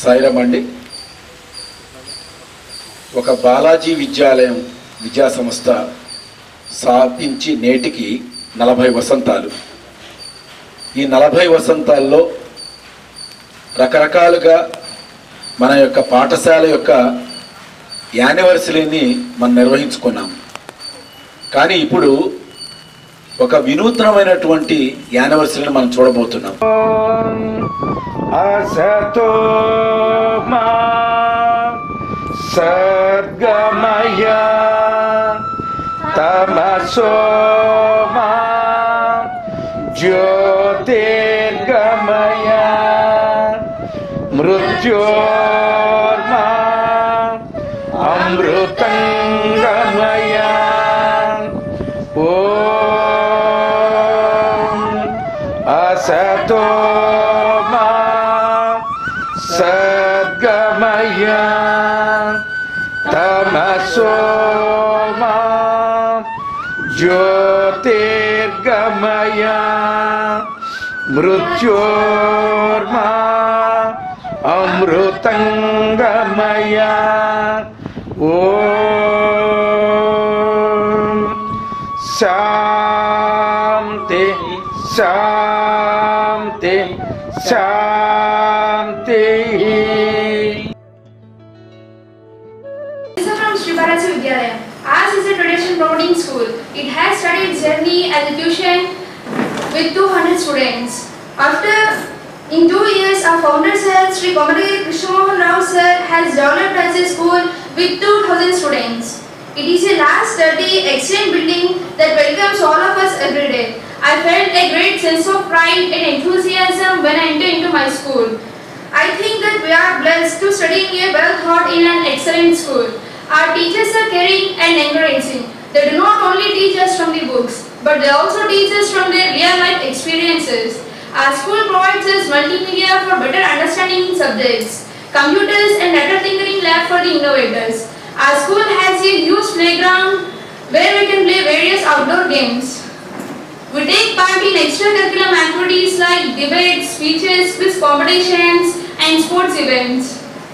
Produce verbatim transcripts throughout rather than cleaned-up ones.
సాయిరామ్ అండి. ఒక బాలాజీ విద్యాలయం విద్యా సంస్థ స్థాపించి నేటికి నలభై వసంతాలు. ఈ నలభై వసంతాల్లో రకరకాలుగా మన యొక్క పాఠశాల యొక్క యానివర్సరీని మనం నిర్వహించుకున్నాం. కానీ ఇప్పుడు ఒక వినూత్నమైనటువంటి యానివర్సరీని మనం చూడబోతున్నాం. అసతో మా సద్గమయ తమసో మా జ్యోతిర్గమయ మృత్యోర్మా అమృతంగమయ. ఓం అసతో మా సద్గమయ తమసో మా జ్యోతిర్గమయ మృత్యోర్మా అమృతంగమయ. ఓం శాంతి శాంతి శాంతి. From Sri Balaji Vidyalayam. Ours is a tradition boarding school. It has studied journey as a tuition with two hundred students. After in two years, our founder sir, Sri Komaragiri Krishnamohan Rao sir, has developed as a school with two thousand students. It is a large, sturdy, excellent building that welcomes all of us every day. I felt a great sense of pride and enthusiasm when I entered into my school. I think that we are blessed to study in a well-thought in an excellent school. Our teachers are caring and encouraging. They do not only teach us from the books, but they also teach us from their real-life experiences. Our school provides us multimedia for better understanding subjects, computers and data tinkering lab for the innovators. Our school has a huge playground where we can play various outdoor games. We take part in extracurricular activities like debates, speeches, quiz competitions and sports events.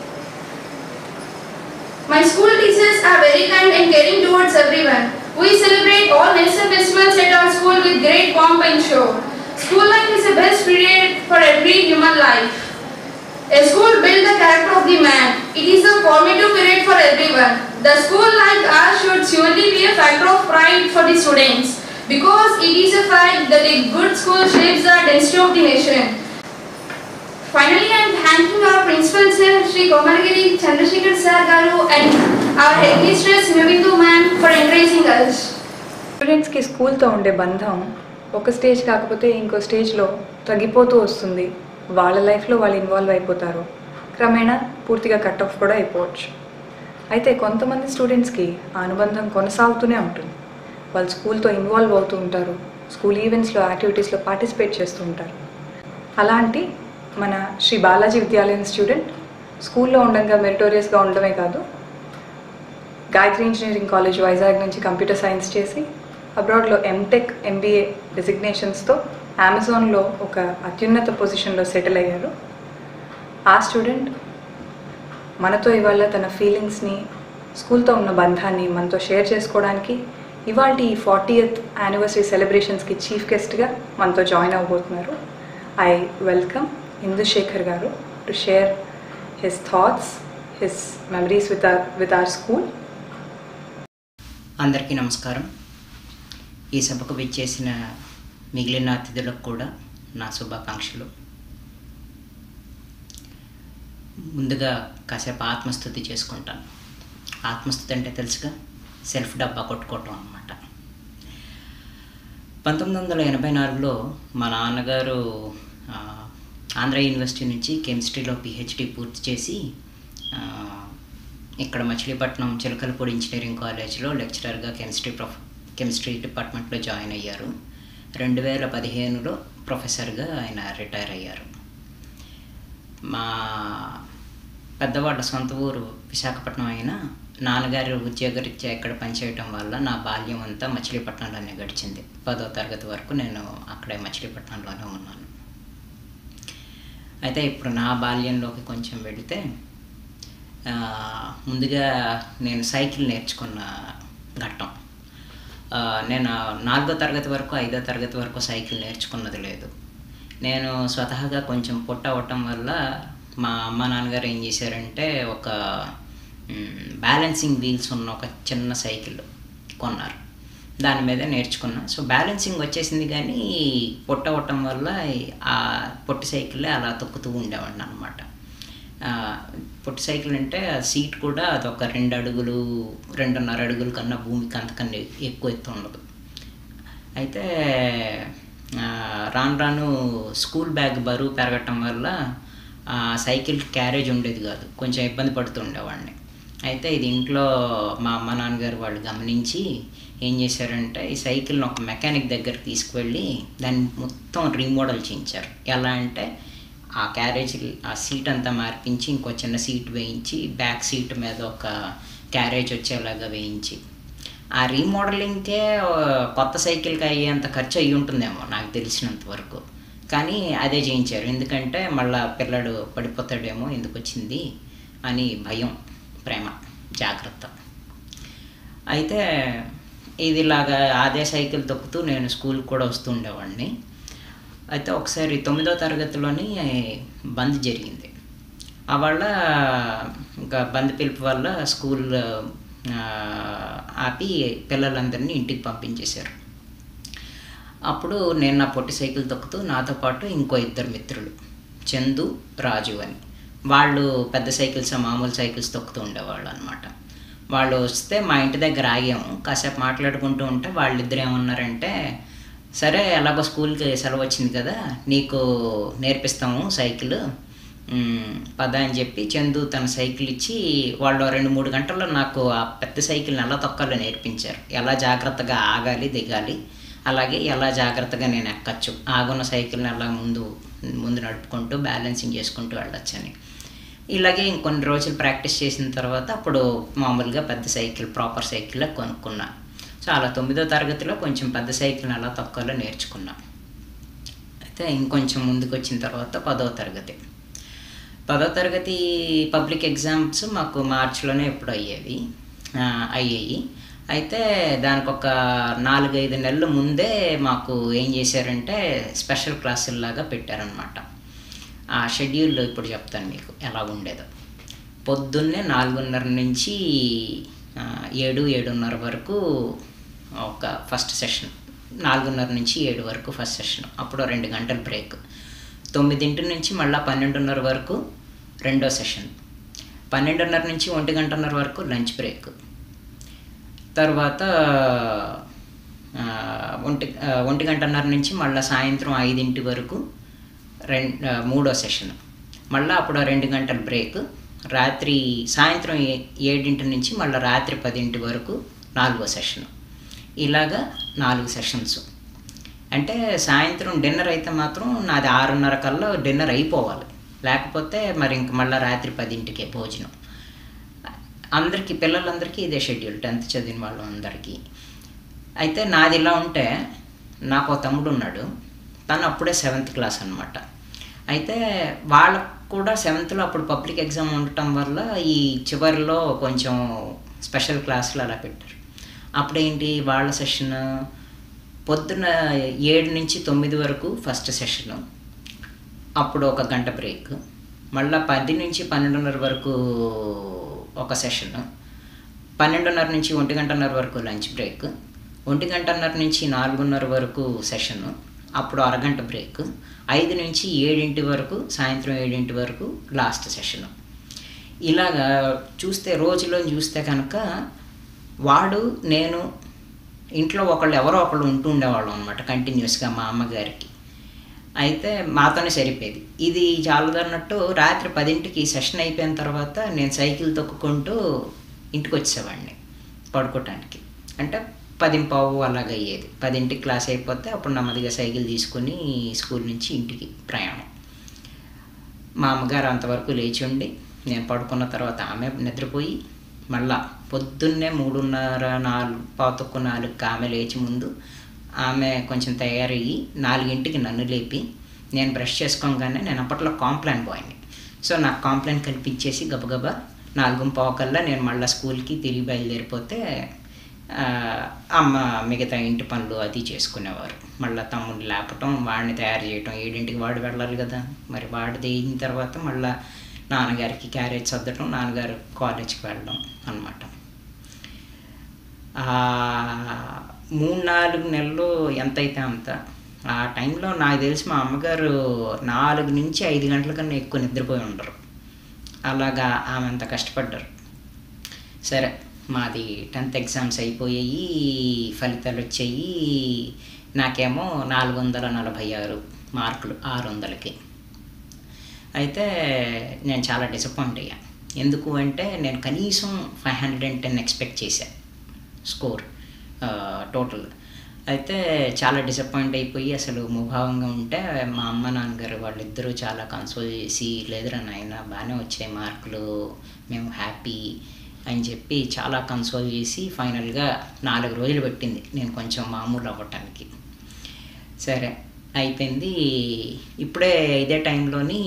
My school teachers are very kind and caring towards everyone. We celebrate all national festivals at our school with great pomp and show. School life is the best period for every human life. A school builds the character of the man. It is a formative period for everyone. The school like ours should surely be a factor of pride for the students, because it is a fact that a good school shapes the destiny of the nation. Finally, I am thanking our principal sir, Sri Komaragiri Chandrasekhar sir garu, and our headmistress Mibindu ma'am for encouraging us. Students ki school తో ఉండే బంధం ఒక stage కాకపోతే ఇంకో స్టేజ్లో తగ్గిపోతూ వస్తుంది. వాళ్ళ లైఫ్లో వాళ్ళు ఇన్వాల్వ్ అయిపోతారు. క్రమేణా పూర్తిగా కట్ ఆఫ్ కూడా అయిపోవచ్చు. అయితే కొంతమంది స్టూడెంట్స్కి ఆ అనుబంధం కొనసాగుతూనే ఉంటుంది. వాళ్ళు స్కూల్తో ఇన్వాల్వ్ అవుతూ ఉంటారు, స్కూల్ ఈవెంట్స్లో యాక్టివిటీస్లో పార్టిసిపేట్ చేస్తూ ఉంటారు. అలాంటి మన శ్రీ బాలాజీ విద్యాలయం స్టూడెంట్ స్కూల్లో ఉండగా మెరిటోరియస్గా ఉండడమే కాదు, గాయత్రి ఇంజనీరింగ్ కాలేజ్ వైజాగ్ నుంచి కంప్యూటర్ సైన్స్ చేసి అబ్రాడ్లో ఎంటెక్ ఎంబీఏ డెసిగ్నేషన్స్తో అమెజాన్లో ఒక అత్యున్నత పొజిషన్లో సెటిల్ అయ్యారు. ఆ స్టూడెంట్ మనతో ఇవాళ తన ఫీలింగ్స్ని, స్కూల్తో ఉన్న బంధాన్ని మనతో షేర్ చేసుకోవడానికి ఇవాళ ఈ ఫార్టీయత్ యానివర్సరీ సెలబ్రేషన్స్కి చీఫ్ గెస్ట్గా మనతో జాయిన్ అవ్వబోతున్నారు. ఐ వెల్కమ్ ఇందుశేఖర్ గారు to share his thoughts, his memories with our with our school. అందరికీ నమస్కారం. ఈ సభకు విచ్చేసిన మిగిలిన అతిథులకు కూడా నా శుభాకాంక్షలు. ముందుగా కాసేపు ఆత్మస్తుతి చేసుకుంటాను. ఆత్మస్తుతి అంటే తెలుసుగా, సెల్ఫ్ డబ్బా కొట్టుకోవటం అన్నమాట. పంతొమ్మిది వందల ఎనభై నాలుగులో మా నాన్నగారు ఆంధ్ర యూనివర్సిటీ నుంచి కెమిస్ట్రీలో పిహెచ్డి పూర్తి చేసి ఇక్కడ మచిలీపట్నం చిలకలపూడి ఇంజనీరింగ్ కాలేజ్లో లెక్చరర్గా కెమిస్ట్రీ ప్రొఫ కెమిస్ట్రీ డిపార్ట్మెంట్లో జాయిన్ అయ్యారు. రెండు వేల పదిహేనులో ప్రొఫెసర్గా ఆయన రిటైర్ అయ్యారు. మా పెద్దవాళ్ళ సొంత ఊరు విశాఖపట్నం అయినా నాన్నగారు ఉద్యోగరీత్యా ఇక్కడ పనిచేయటం వల్ల నా బాల్యం అంతా మచిలీపట్నంలోనే గడిచింది. పదో తరగతి వరకు నేను అక్కడే మచిలీపట్నంలోనే ఉన్నాను. అయితే ఇప్పుడు నా బాల్యంలోకి కొంచెం వెళితే ముందుగా నేను సైకిల్ నేర్చుకున్న ఘట్టం. నేను నాలుగో తరగతి వరకు ఐదో తరగతి వరకు సైకిల్ నేర్చుకున్నది లేదు. నేను స్వతహాగా కొంచెం పొట్ట అవ్వటం వల్ల మా అమ్మ నాన్నగారు ఏం చేశారంటే ఒక బ్యాలెన్సింగ్ వీల్స్ ఉన్న ఒక చిన్న సైకిల్ కొన్నారు. దాని మీద నేర్చుకున్నా. సో బ్యాలెన్సింగ్ వచ్చేసింది, కానీ పొట్ట అవ్వటం వల్ల ఆ పొట్టి సైకిల్లే అలా తొక్కుతూ ఉండేవాడిని అనమాట. పొట్టి సైకిల్ అంటే ఆ సీట్ కూడా అదొక రెండు అడుగులు రెండున్నర అడుగుల కన్నా భూమికి అంతకన్నా ఎక్కువ ఎత్తు ఉండదు. అయితే రాను రాను స్కూల్ బ్యాగ్ బరువు పెరగటం వల్ల సైకిల్ క్యారేజ్ ఉండేది కాదు, కొంచెం ఇబ్బంది పడుతూ ఉండేవాడిని. అయితే ఇది ఇంట్లో మా అమ్మ నాన్నగారు వాళ్ళు గమనించి ఏం చేశారంటే ఈ సైకిల్ని ఒక మెకానిక్ దగ్గరికి తీసుకువెళ్ళి దాన్ని మొత్తం రీమోడల్ చేయించారు. ఎలా అంటే ఆ క్యారేజ్ ఆ సీట్ అంతా మార్పించి ఇంకో చిన్న సీట్ వేయించి బ్యాక్ సీట్ మీద ఒక క్యారేజ్ వచ్చేలాగా వేయించి, ఆ రీమోడలింగ్కే కొత్త సైకిల్కి అయ్యేంత ఖర్చు అయ్యి ఉంటుందేమో నాకు తెలిసినంత వరకు. కానీ అదే చేయించారు, ఎందుకంటే మళ్ళీ పిల్లడు పడిపోతాడేమో, ఎందుకు వచ్చింది అని భయం, ప్రేమ, జాగ్రత్త. అయితే ఇదిలాగా అదే సైకిల్ తొక్కుతూ నేను స్కూల్కి కూడా వస్తూ ఉండేవాడిని. అయితే ఒకసారి తొమ్మిదో తరగతిలోని బంద్ జరిగింది. ఆ వల్ల ఇంకా బంద్ పిలుపు వల్ల స్కూల్ ఆపి పిల్లలందరినీ ఇంటికి పంపించేశారు. అప్పుడు నేను నా పొట్టి సైకిల్ తొక్కుతూ నాతో పాటు ఇంకో ఇద్దరు మిత్రులు, చందు, రాజు అని, వాళ్ళు పెద్ద సైకిల్స్ మామూలు సైకిల్స్ తొక్కుతూ ఉండేవాళ్ళు అనమాట. వాళ్ళు వస్తే మా ఇంటి దగ్గర ఆగాము, కాసేపు మాట్లాడుకుంటూ ఉంటే వాళ్ళిద్దరు ఏమన్నారంటే, సరే ఎలాగో స్కూల్కి సెలవు వచ్చింది కదా, నీకు నేర్పిస్తాము సైకిల్ పద అని చెప్పి చందు తన సైకిల్ ఇచ్చి వాళ్ళు రెండు మూడు గంటల్లో నాకు ఆ పెద్ద సైకిల్ని ఎలా తొక్కాలో నేర్పించారు. ఎలా జాగ్రత్తగా ఆగాలి, దిగాలి, అలాగే ఎలా జాగ్రత్తగా నేను ఎక్కచ్చు, ఆగున్న సైకిల్ని అలా ముందు ముందు నడుపుకుంటూ బ్యాలెన్సింగ్ చేసుకుంటూ వెళ్ళొచ్చని. ఇలాగే ఇంకొన్ని రోజులు ప్రాక్టీస్ చేసిన తర్వాత అప్పుడు మామూలుగా పెద్ద సైకిల్ ప్రాపర్ సైకిల్ కొనుక్కున్నా. సో అలా తొమ్మిదో తరగతిలో కొంచెం పెద్ద సైకిల్ని ఎలా తొక్కాలో నేర్చుకున్నా. అయితే ఇంకొంచెం ముందుకు వచ్చిన తర్వాత పదో తరగతి పదో తరగతి పబ్లిక్ ఎగ్జామ్స్ మాకు మార్చిలోనే ఎప్పుడు అయ్యేవి అయ్యాయి అయితే దానికి ఒక నాలుగైదు నెలల ముందే మాకు ఏం చేశారంటే స్పెషల్ క్లాసుల్లాగా పెట్టారనమాట. ఆ షెడ్యూల్ ఇప్పుడు చెప్తాను మీకు ఎలా ఉండేదో. పొద్దున్నే నాలుగున్నర నుంచి ఏడు ఏడున్నర వరకు ఒక ఫస్ట్ సెషన్, నాలుగున్నర నుంచి ఏడు వరకు ఫస్ట్ సెషన్, అప్పుడు రెండు గంటల బ్రేక్. తొమ్మిదింటి నుంచి మళ్ళీ పన్నెండున్నర వరకు రెండో సెషన్, పన్నెండున్నర నుంచి ఒంటి గంటన్నర వరకు లంచ్ బ్రేక్, తర్వాత ఒంటి ఒంటి గంటన్నర నుంచి మళ్ళీ సాయంత్రం ఐదింటి వరకు రెండు మూడో సెషన్, మళ్ళీ అప్పుడు రెండు గంటల బ్రేక్, రాత్రి సాయంత్రం ఏడింటి నుంచి మళ్ళీ రాత్రి పదింటి వరకు నాలుగో సెషన్. ఇలాగా నాలుగు సెషన్స్. అంటే సాయంత్రం డిన్నర్ అయితే మాత్రం నాది ఆరున్నర కల్లా డిన్నర్ అయిపోవాలి, లేకపోతే మరి ఇంక మళ్ళీ రాత్రి పదింటికే భోజనం. అందరికీ పిల్లలందరికీ ఇదే షెడ్యూల్, టెన్త్ చదివిన వాళ్ళు అందరికీ. అయితే నాది ఇలా ఉంటే నాకు తమ్ముడు ఉన్నాడు, తను అప్పుడే సెవెంత్ క్లాస్ అనమాట. అయితే వాళ్ళకు కూడా సెవెంత్లో అప్పుడు పబ్లిక్ ఎగ్జామ్ ఉండటం వల్ల ఈ చివరిలో కొంచెం స్పెషల్ క్లాసులు అలా పెట్టారు. అప్పుడేంటి వాళ్ళ సెషన్ పొద్దున్న ఏడు నుంచి తొమ్మిది వరకు ఫస్ట్ సెషను, అప్పుడు ఒక గంట బ్రేక్, మళ్ళీ పది నుంచి పన్నెండున్నర వరకు ఒక సెషన్, పన్నెండున్నర నుంచి ఒంటి గంటన్నర వరకు లంచ్ బ్రేక్, ఒంటి గంటన్నర నుంచి నాలుగున్నర వరకు సెషను, అప్పుడు అరగంట బ్రేక్, ఐదు నుంచి ఏడింటి వరకు సాయంత్రం ఏడింటి వరకు లాస్ట్ సెషను. ఇలాగా చూస్తే రోజులో చూస్తే కనుక వాడు నేను ఇంట్లో ఒకళ్ళు ఎవరో ఒకళ్ళు ఉంటూ ఉండేవాళ్ళం అనమాట కంటిన్యూస్గా మా అమ్మగారికి. అయితే మాతోనే సరిపోయేది. ఇది చాలదన్నట్టు రాత్రి పదింటికి సెషన్ అయిపోయిన తర్వాత నేను సైకిల్ తొక్కుకుంటూ ఇంటికి వచ్చేవాడిని పడుకోవటానికి. అంటే పదింపావు అలాగ అయ్యేది. పదింటికి క్లాస్ అయిపోతే అప్పుడు నెమ్మదిగా సైకిల్ తీసుకుని స్కూల్ నుంచి ఇంటికి ప్రయాణం. మా అమ్మగారు అంతవరకు లేచి ఉండి నేను పడుకున్న తర్వాత ఆమె నిద్రపోయి మళ్ళా పొద్దున్నే మూడున్నర నాలుగు పాతొక్కు నాలుగుకి ఆమె లేచి ముందు ఆమె కొంచెం తయారయ్యి నాలుగింటికి నన్ను లేపి నేను బ్రష్ చేసుకోగానే నేను అప్పట్లో కాంప్లాన్ బాయ్ని. సో నాకు కాంప్లాన్ కల్పించేసి గబగబా నాలుగు పావుకల్లా నేను మళ్ళీ స్కూల్కి తిరిగి బయలుదేరిపోతే అమ్మ మిగతా ఇంటి పనులు అది చేసుకునేవారు. మళ్ళీ తమ్ముడిని లేపటం, వాడిని తయారు చేయటం, ఏడింటికి వాడు వెళ్ళాలి కదా, మరి వాడిది అయిన తర్వాత మళ్ళీ నాన్నగారికి క్యారేజ్ సర్దటం, నాన్నగారు కాలేజ్కి వెళ్ళడం అన్నమాట. మూడు నాలుగు నెలలు ఎంతైతే అంత. ఆ టైంలో నాకు తెలిసి మా అమ్మగారు నాలుగు నుంచి ఐదు గంటల కన్నా ఎక్కువ నిద్రపోయి ఉండరు. అలాగా ఆమె అంత కష్టపడ్డారు. సరే, మాది టెన్త్ ఎగ్జామ్స్ అయిపోయాయి, ఫలితాలు వచ్చాయి. నాకేమో నాలుగు వందల నలభై ఆరు మార్కులు ఆరు వందలకి. అయితే నేను చాలా డిసప్పాయింట్ అయ్యాను. ఎందుకు అంటే నేను కనీసం five hundred and ten expect చేశాను స్కోర్ టోటల్. అయితే చాలా డిసప్పాయింట్ అయిపోయి అసలు ముభావంగా ఉంటే మా అమ్మ నాన్నగారు వాళ్ళిద్దరూ చాలా కన్సోల్ చేసి, లేదురా నాయన బాగానే వచ్చాయి మార్కులు, మేము హ్యాపీ అని చెప్పి చాలా కన్సోల్ చేసి ఫైనల్గా నాలుగు రోజులు పెట్టింది నేను కొంచెం మామూలు అవ్వటానికి. సరే అయిపోయింది. ఇప్పుడే ఇదే టైంలోని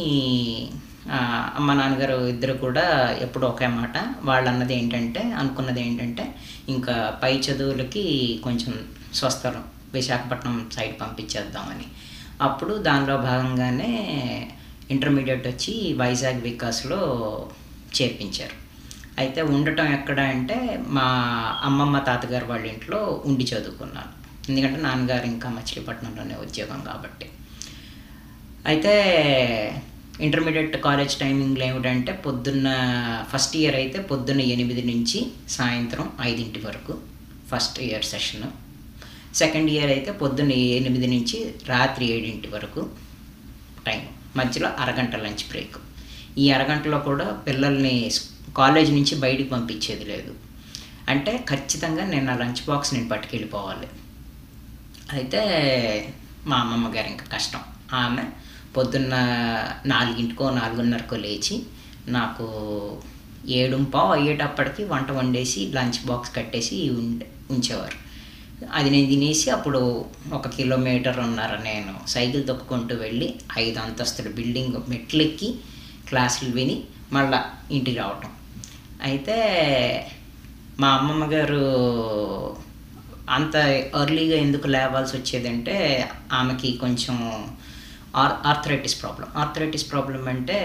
అమ్మ నాన్నగారు ఇద్దరు కూడా ఎప్పుడు ఒకే మాట. వాళ్ళు అన్నది ఏంటంటే, అనుకున్నది ఏంటంటే ఇంకా పై చదువులకి కొంచెం స్వస్థలం విశాఖపట్నం సైడ్ పంపించేద్దామని. అప్పుడు దానిలో భాగంగానే ఇంటర్మీడియట్ వచ్చి వైజాగ్ వికాస్లో చేర్పించారు. అయితే ఉండటం ఎక్కడ అంటే మా అమ్మమ్మ తాతగారు వాళ్ళ ఇంట్లో ఉండి చదువుకున్నాను, ఎందుకంటే నాన్నగారు ఇంకా మచిలీపట్నంలోనే ఉద్యోగం కాబట్టి. అయితే ఇంటర్మీడియట్ కాలేజ్ టైమింగ్లో ఏమిటంటే పొద్దున్న ఫస్ట్ ఇయర్ అయితే పొద్దున్న ఎనిమిది నుంచి సాయంత్రం ఐదింటి వరకు first year session. Second year అయితే పొద్దున్న ఎనిమిది నుంచి రాత్రి ఏడింటి వరకు టైం, మధ్యలో అరగంట లంచ్ బ్రేక్. ఈ అరగంటలో కూడా పిల్లల్ని కాలేజ్ నుంచి బయటికి పంపించేది లేదు. అంటే ఖచ్చితంగా నేను నా లంచ్ బాక్స్ నేను పట్టుకెళ్ళిపోవాలి. అయితే మా అమ్మమ్మ గారు ఇంకా కష్టం. ఆమె పొద్దున్న నాలుగింటికో నాలుగున్నరకో లేచి నాకు ఏడుంపావు అయ్యేటప్పటికి వంట వండేసి లంచ్ బాక్స్ కట్టేసి ఉండే ఉంచేవారు. అది నేను తినేసి అప్పుడు ఒక కిలోమీటర్ ఉన్నర నేను సైకిల్ తొక్కుకుంటూ వెళ్ళి ఐదు అంతస్తుల బిల్డింగ్ మెట్లెక్కి క్లాసులు విని మళ్ళీ ఇంటికి రావటం. అయితే మా అమ్మమ్మ గారు అంత ఎర్లీగా ఎందుకు లేవాల్సి వచ్చేదంటే ఆమెకి కొంచెం ఆర్ ఆర్థరైటిస్ ప్రాబ్లం. ఆర్థరైటిస్ ప్రాబ్లం అంటే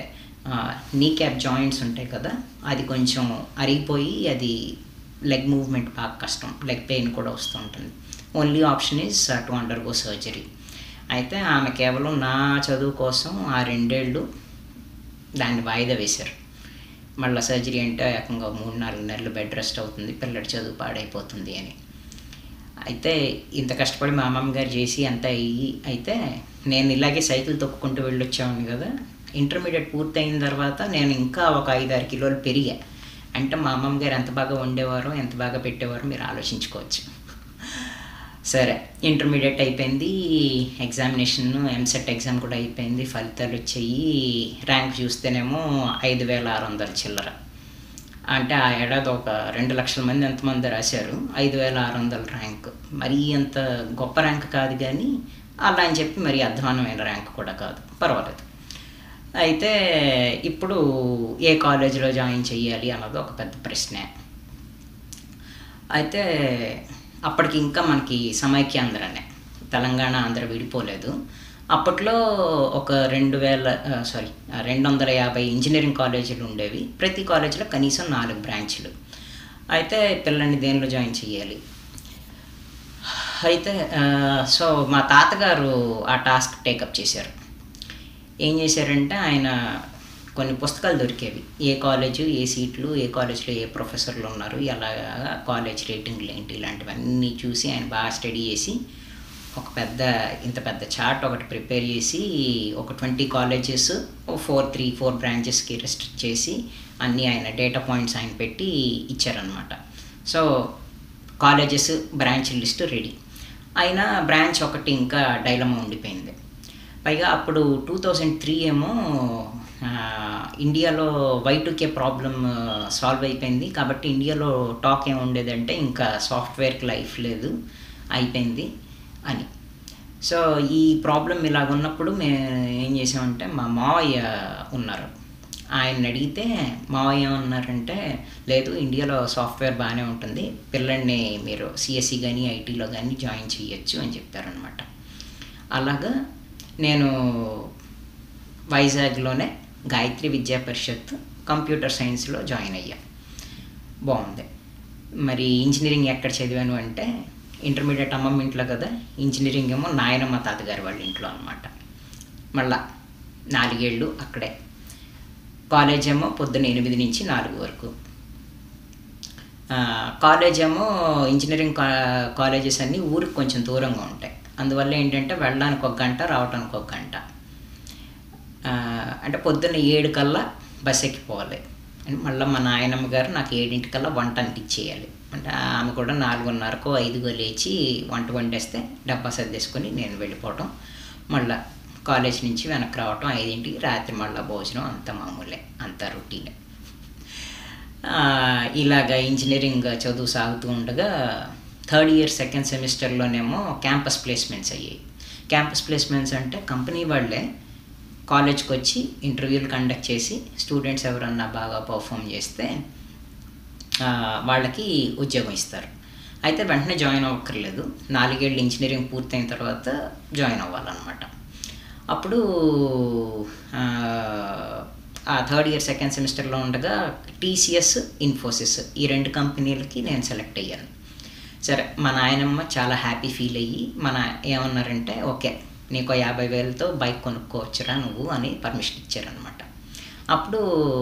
నీ క్యాప్ జాయింట్స్ ఉంటాయి కదా, అది కొంచెం అరిగిపోయి అది లెగ్ మూవ్మెంట్ బాగా కష్టం, లెగ్ పెయిన్ కూడా వస్తూ ఉంటుంది. Only option is to undergo surgery. అయితే ఆమె కేవలం నా చదువు కోసం ఆ రెండేళ్ళు దాన్ని వాయిదా వేశారు. మళ్ళీ సర్జరీ అంటే ఏకంగా మూడు నాలుగు నెలలు బెడ్ రెస్ట్ అవుతుంది, పిల్లడి చదువు పాడైపోతుంది అని. అయితే ఇంత కష్టపడి మా అమ్మమ్మ గారు చేసి అంతా అయ్యి అయితే నేను ఇలాగే సైకిల్ తొక్కుకుంటూ వెళ్ళొచ్చాను కదా. ఇంటర్మీడియట్ పూర్తయిన తర్వాత నేను ఇంకా ఒక ఐదు ఆరు కిలోలు పెరిగా. అంటే మా అమ్మమ్మ గారు ఎంత బాగా వండేవారో ఎంత బాగా పెట్టేవారో మీరు ఆలోచించుకోవచ్చు. సరే, ఇంటర్మీడియట్ అయిపోయింది, ఎగ్జామినేషన్ ఎంసెట్ ఎగ్జామ్ కూడా అయిపోయింది, ఫలితాలు వచ్చాయి. ర్యాంక్ చూస్తేనేమో ఐదు వేల ఆరు వందల చిల్లర. అంటే ఆ ఏడాది ఒక రెండు లక్షల మంది ఎంతమంది రాశారు, ఐదు వేల ఆరు వందల ర్యాంక్. మరీ అంత గొప్ప ర్యాంక్ కాదు కానీ అలా అని చెప్పి మరీ అధ్వానమైన ర్యాంక్ కూడా కాదు, పర్వాలేదు. అయితే ఇప్పుడు ఏ కాలేజీలో జాయిన్ చెయ్యాలి అన్నది ఒక పెద్ద ప్రశ్నే. అయితే అప్పటికి ఇంకా మనకి సమైక్యాంధ్రనే, తెలంగాణ ఆంధ్ర విడిపోలేదు. అప్పట్లో ఒక రెండు వేల సారీ రెండు వందల యాభై ఇంజనీరింగ్ కాలేజీలు ఉండేవి. ప్రతి కాలేజీలో కనీసం నాలుగు బ్రాంచ్లు. అయితే పిల్లల్ని దేనిలో జాయిన్ చేయాలి. అయితే సో మా తాతగారు ఆ టాస్క్ టేకప్ చేశారు. ఏం చేశారంటే ఆయన కొన్ని పుస్తకాలు దొరికేవి, ఏ కాలేజు ఏ సీట్లు, ఏ కాలేజ్లో ఏ ప్రొఫెసర్లు ఉన్నారు, ఎలా కాలేజ్ రేటింగ్లు ఏంటి, ఇలాంటివన్నీ చూసి ఆయన బాగా స్టడీ చేసి ఒక పెద్ద ఇంత పెద్ద చార్ట్ ఒకటి ప్రిపేర్ చేసి ఒక twenty colleges four three four బ్రాంచెస్కి రెస్ట్రిక్ట్ చేసి అన్నీ ఆయన డేటా పాయింట్స్ ఆయన పెట్టి ఇచ్చారనమాట. So colleges branch list ready అయినా బ్రాంచ్ ఒకటి ఇంకా డైలమా ఉండిపోయింది. పైగా అప్పుడు టూ థౌజండ్ త్రీ ఏమో ఇండియాలో Y two K problem solve అయిపోయింది కాబట్టి ఇండియాలో టాక్ ఏమి ఉండేదంటే ఇంకా సాఫ్ట్వేర్కి లైఫ్ లేదు అయిపోయింది అని. సో ఈ ప్రాబ్లం ఇలాగ ఉన్నప్పుడు మేము ఏం చేసామంటే మా మావయ్య ఉన్నారు, ఆయన అడిగితే మావయ్య ఏమన్నారంటే, లేదు ఇండియాలో సాఫ్ట్వేర్ బాగానే ఉంటుంది, పిల్లల్ని మీరు సిఎస్సి కానీ ఐటీలో కానీ జాయిన్ చేయొచ్చు అని చెప్పారనమాట. అలాగా నేను వైజాగ్లోనే గాయత్రి విద్యా పరిషత్ కంప్యూటర్ సైన్స్లో జాయిన్ అయ్యా. బాగుంది. మరి ఇంజనీరింగ్ ఎక్కడ చదివాను అంటే, ఇంటర్మీడియట్ అమ్మమ్మ ఇంట్లో కదా, ఇంజనీరింగ్ ఏమో నాయనమ్మ తాతగారి వాళ్ళ ఇంట్లో అనమాట. మళ్ళా నాలుగేళ్ళు అక్కడే. కాలేజ్ ఏమో పొద్దున్న ఎనిమిది నుంచి నాలుగు వరకు. కాలేజ్ ఏమో ఇంజనీరింగ్ కాలేజెస్ అన్నీ ఊరికి కొంచెం దూరంగా ఉంటాయి. అందువల్ల ఏంటంటే వెళ్ళడానికి ఒక గంట, రావడానికి ఒక గంట. అంటే పొద్దున్న ఏడు కల్లా బస్ ఎక్కిపోవాలి. అండ్ మళ్ళీ మా నాయనమ్మ గారు నాకు ఏడింటికల్లా వంట అంటించేయాలి. అంటే ఆమె కూడా నాలుగున్నరకు ఐదుగో లేచి వంట వండేస్తే డబ్బా సర్దేసుకొని నేను వెళ్ళిపోవటం, మళ్ళీ కాలేజ్ నుంచి వెనక్కి రావటం ఐదింటికి, రాత్రి మళ్ళీ భోజనం, అంత మామూలే, అంత రొటీనే. ఇలాగ ఇంజనీరింగ్ చదువు సాగుతూ ఉండగా థర్డ్ ఇయర్ సెకండ్ సెమిస్టర్లోనేమో క్యాంపస్ ప్లేస్మెంట్స్ అయ్యాయి. క్యాంపస్ ప్లేస్మెంట్స్ అంటే కంపెనీ వాళ్ళే కాలేజ్కి వచ్చి ఇంటర్వ్యూలు కండక్ట్ చేసి స్టూడెంట్స్ ఎవరన్నా బాగా పర్ఫామ్ చేస్తే వాళ్ళకి ఉద్యోగం ఇస్తారు. అయితే వెంటనే జాయిన్ అవ్వక్కర్లేదు, నాలుగేళ్ళు ఇంజనీరింగ్ పూర్తయిన తర్వాత జాయిన్ అవ్వాలన్నమాట. అప్పుడు ఆ థర్డ్ ఇయర్ సెకండ్ సెమిస్టర్లో ఉండగా టీసీఎస్, ఇన్ఫోసిస్ ఈ రెండు కంపెనీలకి నేను సెలెక్ట్ అయ్యాను. సరే, మా నాయనమ్మ చాలా హ్యాపీ ఫీల్ అయ్యి మన ఏమన్నారంటే, ఓకే నీకు యాభై వేలతో బైక్ కొనుక్కోవచ్చురా నువ్వు అని పర్మిషన్ ఇచ్చారనమాట. అప్పుడు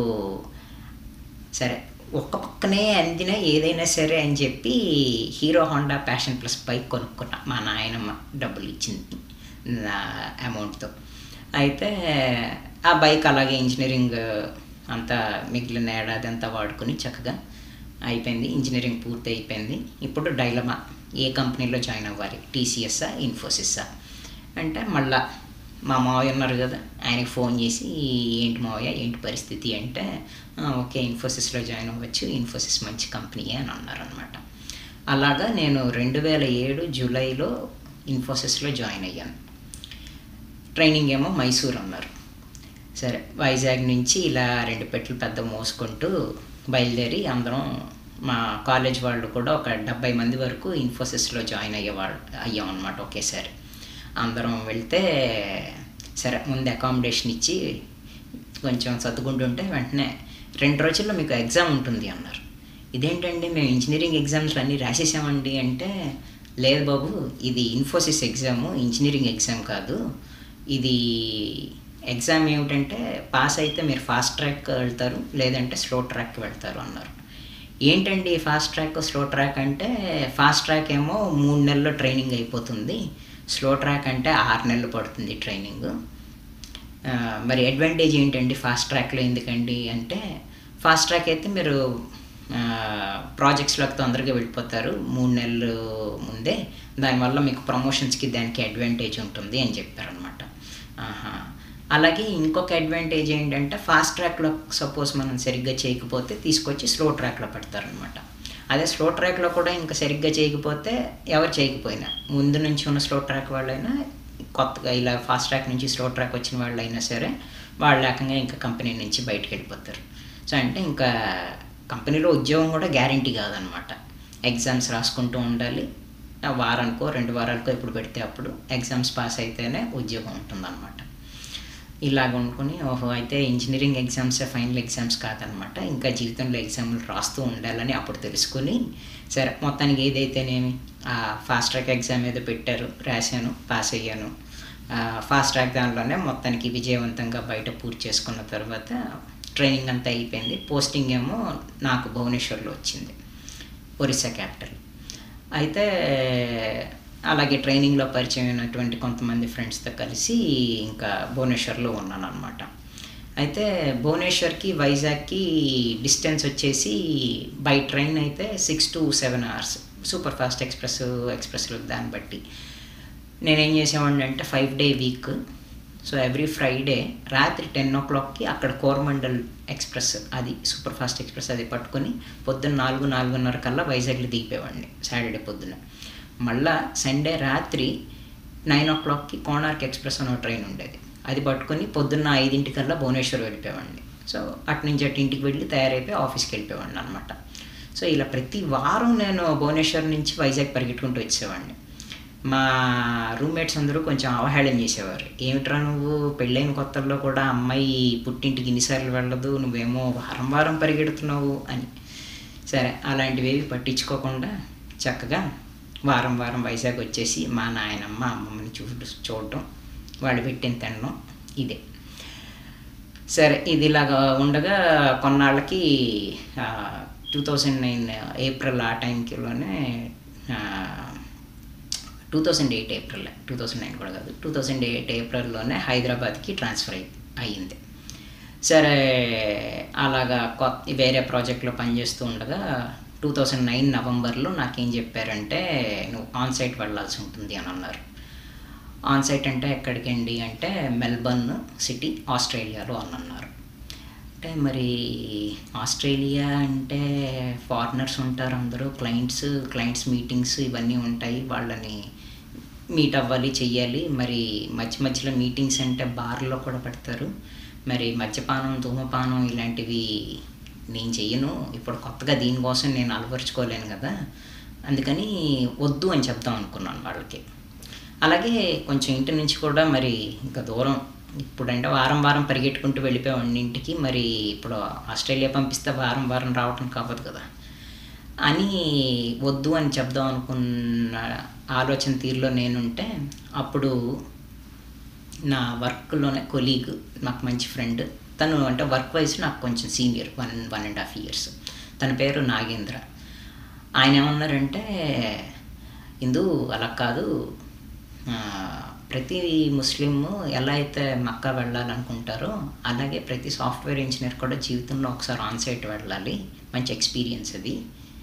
సరే ఒక్క పక్కనే అందిన ఏదైనా సరే అని చెప్పి Hero Honda Passion Plus bike కొనుక్కున్నా, మా నాయనమ్మ డబ్బులు ఇచ్చింది నా అమౌంట్తో. అయితే ఆ బైక్ అలాగే ఇంజనీరింగ్ అంతా మిగిలిన ఏడాది అంతా వాడుకొని చక్కగా అయిపోయింది. ఇంజనీరింగ్ పూర్తి అయిపోయింది. ఇప్పుడు డైలమా, ఏ కంపెనీలో జాయిన్ అవ్వాలి, టీసీఎస్ఆ ఇన్ఫోసిస్సా అంటే, మళ్ళా మా మావయ్య ఉన్నారు కదా, ఆయనకి ఫోన్ చేసి ఏంటి మావయ్య ఏంటి పరిస్థితి అంటే, ఓకే ఇన్ఫోసిస్లో జాయిన్ అవ్వచ్చు, ఇన్ఫోసిస్ మంచి కంపెనీయే అని అన్నారనమాట. అలాగా నేను రెండు వేల ఏడు జూలైలో ఇన్ఫోసిస్లో జాయిన్ అయ్యాను. ట్రైనింగ్ ఏమో మైసూర్ అన్నారు. సరే, వైజాగ్ నుంచి ఇలా రెండు పెట్లు పెద్ద మోసుకుంటూ బయలుదేరి అందరం మా కాలేజ్ వాళ్ళు కూడా ఒక డెబ్బై మంది వరకు ఇన్ఫోసిస్లో జాయిన్ అయ్యేవాళ్ళు అయ్యాం అనమాట ఒకేసారి. అందరం వెళ్తే సరే ముందు అకామిడేషన్ ఇచ్చి కొంచెం సర్దుకుంటుంటే వెంటనే రెండు రోజుల్లో మీకు ఎగ్జామ్ ఉంటుంది అన్నారు. ఇదేంటండి మేము ఇంజనీరింగ్ ఎగ్జామ్స్ అన్నీ రాసేసామండి అంటే, లేదు బాబు ఇది ఇన్ఫోసిస్ ఎగ్జాము, ఇంజనీరింగ్ ఎగ్జామ్ కాదు, ఇది ఎగ్జామ్ ఏమిటంటే పాస్ అయితే మీరు ఫాస్ట్ ట్రాక్ వెళ్తారు, లేదంటే స్లో ట్రాక్కి వెళ్తారు అన్నారు. ఏంటండి ఫాస్ట్ ట్రాక్ స్లో ట్రాక్ అంటే, ఫాస్ట్ ట్రాక్ ఏమో మూడు నెలల్లో ట్రైనింగ్ అయిపోతుంది, స్లో ట్రాక్ అంటే ఆరు నెలలు పడుతుంది ట్రైనింగ్. మరి అడ్వాంటేజ్ ఏంటండి ఫాస్ట్ ట్రాక్లో ఎందుకండి అంటే, ఫాస్ట్ ట్రాక్ అయితే మీరు ప్రాజెక్ట్స్లోకి తొందరగా వెళ్ళిపోతారు మూడు నెలలు ముందే, దానివల్ల మీకు ప్రమోషన్స్కి దానికి అడ్వాంటేజ్ ఉంటుంది అని చెప్పారనమాట. ఆహా, అలాగే ఇంకొక అడ్వాంటేజ్ ఏంటంటే, ఫాస్ట్ ట్రాక్లో సపోజ్ మనం సరిగ్గా చేయకపోతే తీసుకొచ్చి స్లో ట్రాక్లో పెడతారనమాట. అదే స్లో ట్రాక్లో కూడా ఇంకా సరిగ్గా చేయకపోతే ఎవరు చేయకపోయినా, ముందు నుంచి ఉన్న స్లో ట్రాక్ వాళ్ళైనా కొత్తగా ఇలా ఫాస్ట్ ట్రాక్ నుంచి స్లో ట్రాక్ వచ్చిన వాళ్ళు అయినా సరే వాళ్ళు లేకంగా ఇంకా కంపెనీ నుంచి బయటకు వెళ్ళిపోతారు. సో అంటే ఇంకా కంపెనీలో ఉద్యోగం కూడా గ్యారంటీ కాదనమాట. ఎగ్జామ్స్ రాసుకుంటూ ఉండాలి, వారానికో రెండు వారాలకో ఎప్పుడు పెడితే అప్పుడు ఎగ్జామ్స్ పాస్ అయితేనే ఉద్యోగం ఉంటుందన్నమాట. ఇలాగ అనుకుని ఓహో అయితే ఇంజనీరింగ్ ఎగ్జామ్సే ఫైనల్ ఎగ్జామ్స్ కాదనమాట, ఇంకా జీవితంలో ఎగ్జామ్లు రాస్తూ ఉండాలని అప్పుడు తెలుసుకుని, సరే మొత్తానికి ఏదైతేనేమి ఆ ఫాస్ట్ ట్రాక్ ఎగ్జామ్ ఏదో పెట్టారు, రాశాను, పాస్ అయ్యాను. ఫాస్ట్ ట్రాక్ దానిలోనే మొత్తానికి విజయవంతంగా బయట పూర్తి చేసుకున్న తర్వాత ట్రైనింగ్ అంతా అయిపోయింది. పోస్టింగ్ ఏమో నాకు భువనేశ్వర్లో వచ్చింది, ఒరిస్సా క్యాపిటల్. అయితే అలాగే ట్రైనింగ్లో పరిచయం అయినటువంటి కొంతమంది ఫ్రెండ్స్తో కలిసి ఇంకా భువనేశ్వర్లో ఉన్నాను అనమాట. అయితే భువనేశ్వర్కి వైజాగ్కి డిస్టెన్స్ వచ్చేసి బై ట్రైన్ అయితే six to seven hours, super fast express ఎక్స్ప్రెస్లో దాన్ని బట్టి. నేనేం చేసేవాడిని అంటే five day week, so every Friday రాత్రి టెన్ ఓ క్లాక్కి అక్కడ కోరమండల్ ఎక్స్ప్రెస్, అది సూపర్ ఫాస్ట్ ఎక్స్ప్రెస్, అది పట్టుకొని పొద్దున్న నాలుగు నాలుగున్నర కల్లా వైజాగ్లో దిగిపోయేవాడిని సాటర్డే పొద్దున్న. మళ్ళా సండే రాత్రి నైన్ ఓ క్లాక్కి కోణార్క్ ఎక్స్ప్రెస్ అనే ట్రైన్ ఉండేది. అది పట్టుకొని పొద్దున్న ఐదింటికల్లా భువనేశ్వర్ వెళ్ళిపోయేవాడిని. సో అటు నుంచి అటు ఇంటికి వెళ్ళి తయారైపోయి ఆఫీస్కి వెళ్ళిపోయేవాడిని అనమాట. సో ఇలా ప్రతి వారం నేను భువనేశ్వర్ నుంచి వైజాగ్ పరిగెట్టుకుంటూ వచ్చేవాడిని. మా రూమ్మేట్స్ అందరూ కొంచెం అవహేళన చేసేవారు. ఏమిట్రా నువ్వు పెళ్ళైన కొత్తల్లో కూడా అమ్మాయి పుట్టింటికి ఇన్నిసార్లు వెళ్ళదు, నువ్వేమో వారం వారం పరిగెడుతున్నావు అని. సరే అలాంటివి పట్టించుకోకుండా చక్కగా వారం వారం వైజాగ్ వచ్చేసి మా నాయనమ్మ అమ్మమ్మని చూ చూడటం, వాళ్ళు పెట్టిన తినడం ఇదే. సరే ఇది ఇలాగా ఉండగా కొన్నాళ్ళకి టూ థౌజండ్ నైన్ ఏప్రిల్ ఆ టైంకిలోనే two thousand eight April two thousand nine కూడా కాదు టూ థౌజండ్ ఎయిట్ ఏప్రిల్లోనే హైదరాబాద్కి ట్రాన్స్ఫర్ అయి అయ్యింది. సరే అలాగా కొత్త వేరే ప్రాజెక్ట్లో పనిచేస్తూ ఉండగా టూ థౌజండ్ నైన్ నవంబర్లో నాకేం చెప్పారంటే నువ్వు ఆన్ సైట్ వెళ్ళాల్సి ఉంటుంది అని అన్నారు. ఆన్ సైట్ అంటే ఎక్కడికండి అంటే మెల్బర్న్ సిటీ ఆస్ట్రేలియాలో అని అన్నారు. అంటే మరి ఆస్ట్రేలియా అంటే ఫారినర్స్ ఉంటారు, అందరూ క్లయింట్స్ క్లయింట్స్ మీటింగ్స్ ఇవన్నీ ఉంటాయి, వాళ్ళని మీట్ అవ్వాలి చెయ్యాలి. మరి మధ్య మధ్యలో మీటింగ్స్ అంటే బార్లో కూడా పెడతారు, మరి మద్యపానం ధూమపానం ఇలాంటివి నేను చెయ్యను, ఇప్పుడు కొత్తగా దీనికోసం నేను అలవరుచుకోలేను కదా, అందుకని వద్దు అని చెప్దాం అనుకున్నాను వాళ్ళకి. అలాగే కొంచెం ఇంటి నుంచి కూడా మరి ఇంకా దూరం, ఇప్పుడంటే వారం వారం పరిగెట్టుకుంటూ వెళ్ళిపోయాం ఇంటికి, మరి ఇప్పుడు ఆస్ట్రేలియా పంపిస్తే వారం వారం రావటం కావదు కదా అని వద్దు అని చెప్దాం అనుకున్న ఆలోచన తీరులో నేనుంటే అప్పుడు నా వర్క్లోనే కొలీగ్ నాకు మంచి ఫ్రెండ్, తను అంటే వర్క్ వైజ్ నాకు కొంచెం senior, one one and half years, తన పేరు నాగేంద్ర. ఆయన ఏమన్నారంటే ఇందు అలా కాదు, ప్రతి ముస్లిం ఎలా అయితే మక్కా వెళ్ళాలనుకుంటారో అలాగే ప్రతి సాఫ్ట్వేర్ ఇంజనీర్ కూడా జీవితంలో ఒకసారి ఆన్ సైట్ వెళ్ళాలి, మంచి ఎక్స్పీరియన్స్ అది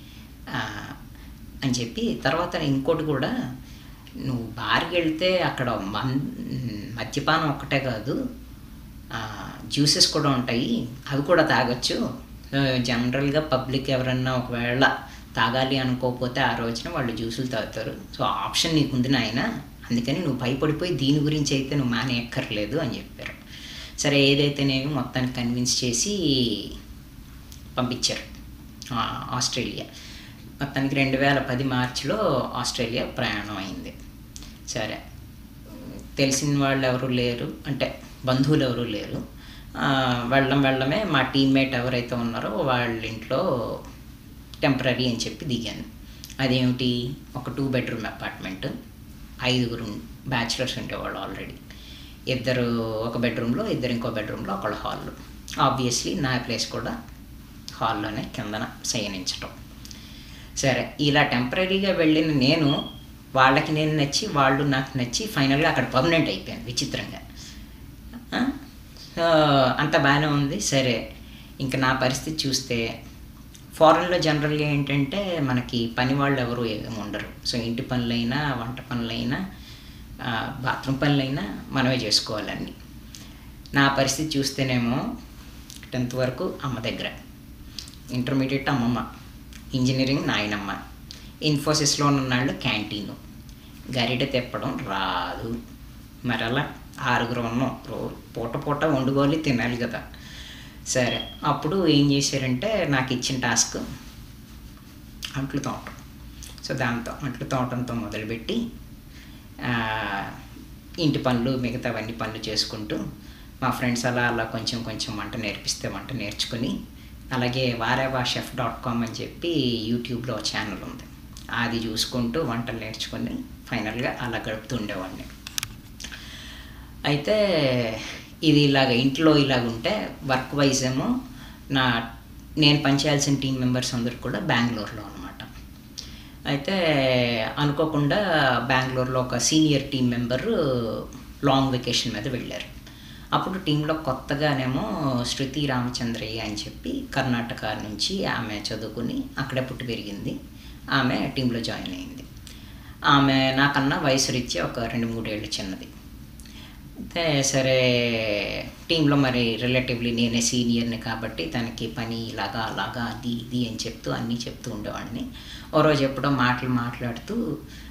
అని చెప్పి, తర్వాత ఇంకోటి కూడా నువ్వు బార్కి వెళ్తే అక్కడ మన్ మద్యపానం ఒక్కటే కాదు జ్యూసెస్ కూడా ఉంటాయి, అవి కూడా తాగొచ్చు. జనరల్గా పబ్లిక్ ఎవరన్నా ఒకవేళ తాగాలి అనుకోకపోతే ఆ రోజున వాళ్ళు జ్యూసులు తాగుతారు, సో ఆప్షన్ నీకు ఉంది నాయన, అందుకని నువ్వు భయపడిపోయి దీని గురించి అయితే నువ్వు మానేయక్కర్లేదు అని చెప్పారు. సరే ఏదైతే నేను మొత్తాన్ని కన్విన్స్ చేసి పంపించారు ఆస్ట్రేలియా. మొత్తానికి రెండు వేల పది మార్చిలో ఆస్ట్రేలియా ప్రయాణం అయింది. సరే తెలిసిన వాళ్ళు ఎవరు లేరు, అంటే బంధువులు ఎవరు లేరు, వెళ్ళడం వెళ్ళడమే మా టీమ్మేట్ ఎవరైతే ఉన్నారో వాళ్ళ ఇంట్లో టెంపరీ అని చెప్పి దిగాను. అదేమిటి, ఒక టూ బెడ్రూమ్ అపార్ట్మెంట్, ఐదుగురు బ్యాచిలర్స్ ఉండేవాళ్ళు ఆల్రెడీ, ఇద్దరు ఒక బెడ్రూమ్లో, ఇద్దరు ఇంకో బెడ్రూమ్లో, ఒకళ్ళ హాల్లో. ఆబ్వియస్లీ నా ప్లేస్ కూడా హాల్లోనే కిందన శయనించటం. సరే ఇలా టెంపరీగా వెళ్ళిన నేను వాళ్ళకి నేను నచ్చి వాళ్ళు నాకు నచ్చి ఫైనల్గా అక్కడ పర్మనెంట్ అయిపోయాను విచిత్రంగా. అంత బాగానే ఉంది. సరే ఇంకా నా పరిస్థితి చూస్తే ఫారెన్లో జనరల్గా ఏంటంటే మనకి పని వాళ్ళు ఎవరు ఏమి ఉండరు, సో ఇంటి పనులైనా వంట పనులైనా బాత్రూమ్ పనులైనా మనమే చేసుకోవాలన్నీ. నా పరిస్థితి చూస్తేనేమో టెన్త్ వరకు అమ్మ దగ్గర, ఇంటర్మీడియట్ అమ్మమ్మ, ఇంజనీరింగ్ నాయనమ్మ, ఇన్ఫోసిస్లో ఉన్నాళ్ళు క్యాంటీను, గరిటె తిప్పడం రాదు, మరి అలా ఆరుగురు ఉన్నాం, రోజు పూట పూట వండుకోవాలి తినాలి కదా. సరే అప్పుడు ఏం చేశారంటే నాకు ఇచ్చిన టాస్క్ అంట్లు తోమటం. సో దాంతో అంట్లు తోమటంతో మొదలుపెట్టి ఇంటి పనులు మిగతావన్నీ పనులు చేసుకుంటూ మా ఫ్రెండ్స్ అలా అలా కొంచెం కొంచెం వంట నేర్పిస్తే వంట నేర్చుకుని, అలాగే వారేవా షెఫ్ డాట్ కామ్ అని చెప్పి యూట్యూబ్లో ఛానల్ ఉంది, అది చూసుకుంటూ వంటలు నేర్చుకొని ఫైనల్గా అలా గడుపుతూ ఉండేవాడిని. అయితే ఇది ఇలాగ ఇంట్లో ఇలాగ ఉంటే వర్క్ వైజ్ ఏమో నా నేను పనిచేయాల్సిన టీం మెంబర్స్ అందరూ కూడా బెంగళూరులో అనమాట. అయితే అనుకోకుండా బెంగళూరులో ఒక senior team member long vacation మీద వెళ్ళారు. అప్పుడు టీంలో కొత్తగానేమో శృతి రామచంద్రయ్య అని చెప్పి కర్ణాటక నుంచి ఆమె చదువుకుని అక్కడే పుట్టి పెరిగింది, ఆమె టీంలో జాయిన్ అయింది. ఆమె నాకన్నా వయసు రీత్యా ఒక రెండు మూడేళ్ళు చిన్నది. అయితే సరే టీంలో మరి రిలేటివ్లీ నేనే సీనియర్ని కాబట్టి తనకి పని ఇలాగా అలాగా అది ఇది అని చెప్తూ అన్నీ చెప్తూ ఉండేవాడిని. ఓ రోజు ఎప్పుడో మాటలు మాట్లాడుతూ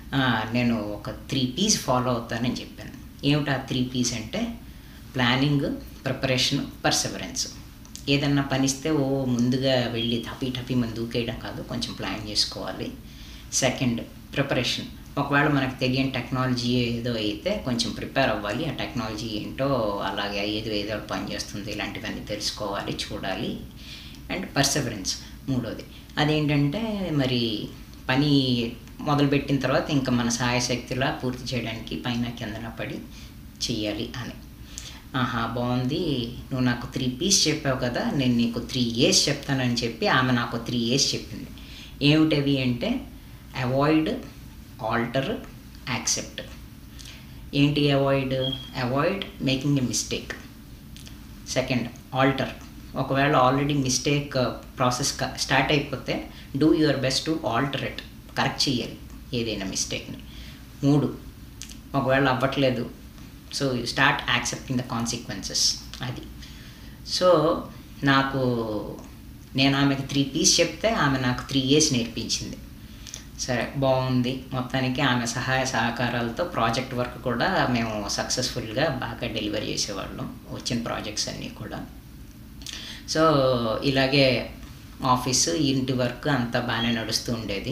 నేను ఒక త్రీ పీస్ ఫాలో అవుతానని చెప్పాను. ఏమిటి ఆ త్రీ పీస్ అంటే ప్లానింగ్, ప్రిపరేషన్, పర్సెవరెన్స్. ఏదన్నా పనిస్తే ఓ ముందుగా వెళ్ళి టపీ టపీ మనం దూకేయడం కాదు, కొంచెం ప్లాన్ చేసుకోవాలి. సెకండ్ ప్రిపరేషన్, ఒకవేళ మనకు తెలియని టెక్నాలజీ ఏదో అయితే కొంచెం ప్రిపేర్ అవ్వాలి, ఆ టెక్నాలజీ ఏంటో అలాగే ఏదో ఏదో పనిచేస్తుంది ఇలాంటివన్నీ తెలుసుకోవాలి, చూడాలి. అండ్ పర్సెవరెన్స్ మూడోది. అదేంటంటే మరి పని మొదలుపెట్టిన తర్వాత ఇంకా మన సాయశక్తిలా పూర్తి చేయడానికి పైన కిందన పడి చెయ్యాలి అని. ఆహా బాగుంది, నువ్వు నాకు త్రీ పీస్ చెప్పావు కదా, నేను నీకు త్రీ ఏస్ చెప్తానని చెప్పి ఆమె నాకు త్రీ ఏస్ చెప్పింది. ఏమిటవి అంటే అవాయిడ్, ఆల్టర్, యాక్సెప్ట్. ఏంటి avoid? Avoid making a mistake. Second alter, ఒకవేళ ఆల్రెడీ మిస్టేక్ ప్రాసెస్ స్టార్ట్ అయిపోతే do your best to alter it, correct చేయాలి ఏదైనా మిస్టేక్ని. మూడు, ఒకవేళ అవ్వట్లేదు so you start accepting the consequences. అది సో నాకు నేను ఆమెకి త్రీ పీస్ చెప్తే ఆమె నాకు త్రీ ఇయర్స్ నేర్పించింది. సరే బాగుంది, మొత్తానికి ఆమె సహాయ సహకారాలతో ప్రాజెక్ట్ వర్క్ కూడా మేము సక్సెస్ఫుల్గా బాగా డెలివరీ చేసేవాళ్ళం, వచ్చిన ప్రాజెక్ట్స్ అన్నీ కూడా. సో ఇలాగే ఆఫీసు ఇంటి వర్క్ అంతా బాగానే నడుస్తూ ఉండేది.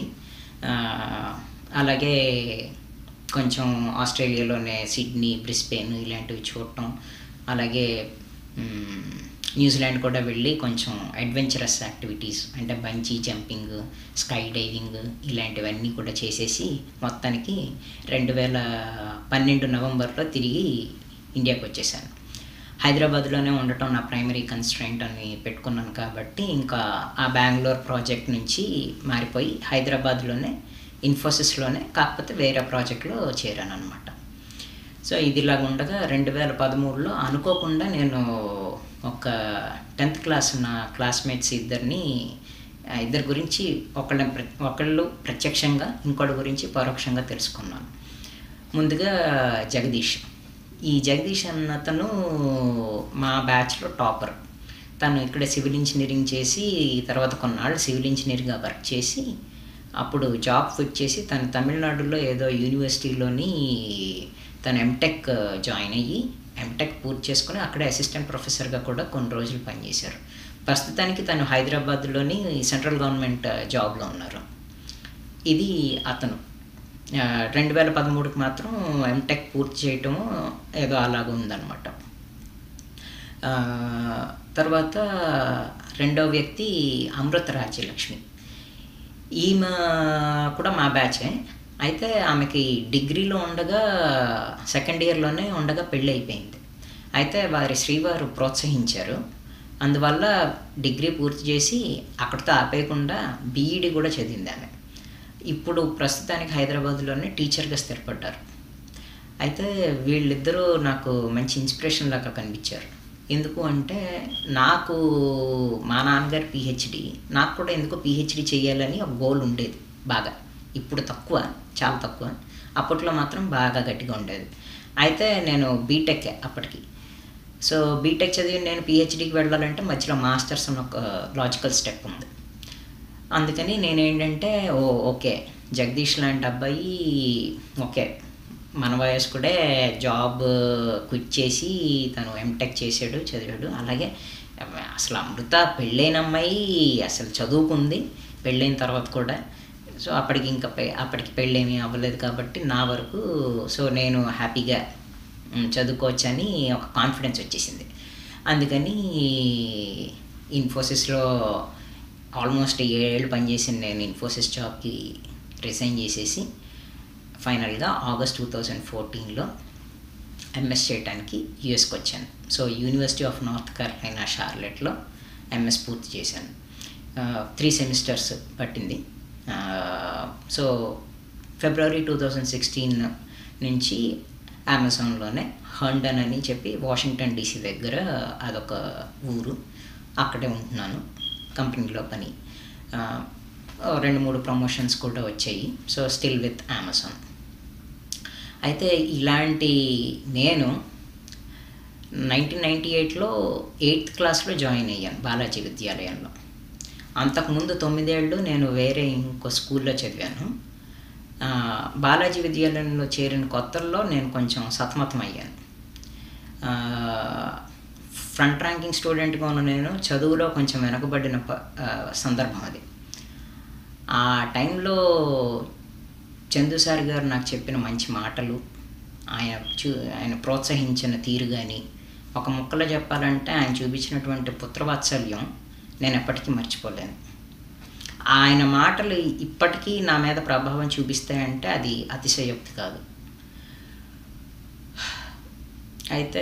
అలాగే కొంచెం ఆస్ట్రేలియాలోనే సిడ్నీ, బ్రిస్బెయిన్ ఇలాంటివి చూడటం, అలాగే న్యూజిలాండ్ కూడా వెళ్ళి కొంచెం అడ్వెంచరస్ యాక్టివిటీస్ అంటే బంచీ జంపింగ్, స్కై డైవింగ్ ఇలాంటివన్నీ కూడా చేసేసి మొత్తానికి రెండు వేల పన్నెండు నవంబర్లో తిరిగి ఇండియాకి వచ్చేసాను. హైదరాబాద్లోనే ఉండటం నా ప్రైమరీ కన్స్ట్రెంట్ అని పెట్టుకున్నాను కాబట్టి ఇంకా ఆ బెంగళూరు ప్రాజెక్ట్ నుంచి మారిపోయి హైదరాబాద్లోనే ఇన్ఫోసిస్లోనే కాకపోతే వేరే ప్రాజెక్ట్లో చేరాను అనమాట. సో ఇది ఇలాగ ఉండగా రెండు వేల పదమూడులో అనుకోకుండా నేను ఒక టెన్త్ క్లాస్ నా క్లాస్మేట్స్ ఇద్దరిని ఇద్దరి గురించి ఒకళ్ళ ఒకళ్ళు ప్రత్యక్షంగా ఇంకోటి గురించి పరోక్షంగా తెలుసుకున్నాను. ముందుగా జగదీష్. ఈ జగదీష్ అన్నతను మా బ్యాచ్లో టాపర్. తను ఇక్కడ సివిల్ ఇంజనీరింగ్ చేసి తర్వాత కొన్నాళ్ళు సివిల్ ఇంజనీర్గా వర్క్ చేసి అప్పుడు జాబ్ ఫిట్ చేసి తను తమిళనాడులో ఏదో యూనివర్సిటీలోని తను ఎంటెక్ జాయిన్ అయ్యి ఎంటెక్ పూర్తి చేసుకుని అక్కడే అసిస్టెంట్ ప్రొఫెసర్గా కూడా కొన్ని రోజులు పనిచేశారు. ప్రస్తుతానికి తను హైదరాబాద్లోని సెంట్రల్ గవర్నమెంట్ జాబ్లో ఉన్నారు. ఇది అతను రెండు వేల పదమూడుకి మాత్రం ఎంటెక్ పూర్తి చేయటము ఏదో అలాగ ఉందన్నమాట. తర్వాత రెండో వ్యక్తి అమృత రాజ్యలక్ష్మి. ఈమె కూడా మా బ్యాచే. అయితే ఆమెకి డిగ్రీలో ఉండగా సెకండ్ ఇయర్లోనే ఉండగా పెళ్ళి అయిపోయింది. అయితే వారి శ్రీవారు ప్రోత్సహించారు. అందువల్ల డిగ్రీ పూర్తి చేసి అక్కడితో ఆపేయకుండా బీఈడీ కూడా చదివింది ఆమె. ఇప్పుడు ప్రస్తుతానికి హైదరాబాద్లోనే టీచర్గా స్థిరపడ్డారు. అయితే వీళ్ళిద్దరూ నాకు మంచి ఇన్స్పిరేషన్ లాగా కనిపించారు. ఎందుకు అంటే నాకు మా నాన్నగారు పిహెచ్డి, నాకు కూడా ఎందుకు పిహెచ్డి చేయాలని ఒక గోల్ ఉండేది బాగా. ఇప్పుడు తక్కువ, చాలా తక్కువ, అప్పట్లో మాత్రం బాగా గట్టిగా ఉండేది. అయితే నేను బీటెక్ అప్పటికి. సో బీటెక్ చదివి నేను పిహెచ్డికి వెళ్ళాలంటే మధ్యలో మాస్టర్స్ అని ఒక లాజికల్ స్టెప్ ఉంది. అందుకని నేనేంటంటే ఓ ఓకే జగదీష్ లాంటి అబ్బాయి ఓకే మన వయస్కుడే జాబ్ క్విట్ చేసి తను ఎంటెక్ చేసాడు, చదివాడు. అలాగే అసలు అమృత పెళ్ళైన అమ్మాయి అసలు చదువుకుంది పెళ్ళైన తర్వాత కూడా. సో అప్పటికి ఇంకా అప్పటికి పెళ్ళేమీ అవ్వలేదు కాబట్టి నా వరకు సో నేను హ్యాపీగా చదువుకోవచ్చని ఒక కాన్ఫిడెన్స్ వచ్చేసింది. అందుకని ఇన్ఫోసిస్లో ఆల్మోస్ట్ ఏళ్ళు పనిచేసింది. నేను ఇన్ఫోసిస్ జాబ్కి రిజైన్ చేసేసి ఫైనల్గా ఆగస్ట్ టూ థౌజండ్ ఫోర్టీన్లో ఎంఎస్ చేయడానికి యూఎస్కి వచ్చాను. So university of North Carolina షార్లెట్లో ఎంఎస్ పూర్తి చేశాను. త్రీ సెమిస్టర్స్ పట్టింది. So February two thousand sixteen నుంచి అమెజాన్లోనే హండన్ అని చెప్పి వాషింగ్టన్ డీసీ దగ్గర అదొక ఊరు, అక్కడే ఉంటున్నాను. కంపెనీలో పని, రెండు మూడు ప్రమోషన్స్ కూడా వచ్చాయి. So still with Amazon. అయితే ఇలాంటి నేను నైన్టీన్ నైంటీ ఎయిట్లో ఎయిత్ క్లాస్లో జాయిన్ అయ్యాను బాలాజీ విద్యాలయంలో. అంతకుముందు తొమ్మిదేళ్ళు నేను వేరే ఇంకో స్కూల్లో చదివాను. బాలాజీ విద్యాలయంలో చేరిన కొత్తల్లో నేను కొంచెం సతమతం అయ్యాను. ఫ్రంట్ ర్యాంకింగ్ స్టూడెంట్గా ఉన్న నేను చదువులో కొంచెం వెనకబడిన ప సందర్భం అది. ఆ టైంలో చందు సార్ గారు నాకు చెప్పిన మంచి మాటలు, ఆయన చూ ఆయన ప్రోత్సహించిన తీరు కానీ, ఒక ముక్కలో చెప్పాలంటే ఆయన చూపించినటువంటి పుత్రవాత్సల్యం నేను ఎప్పటికీ మర్చిపోలేను. ఆయన మాటలు ఇప్పటికీ నా మీద ప్రభావం చూపిస్తాయంటే అది అతిశయోక్తి కాదు. అయితే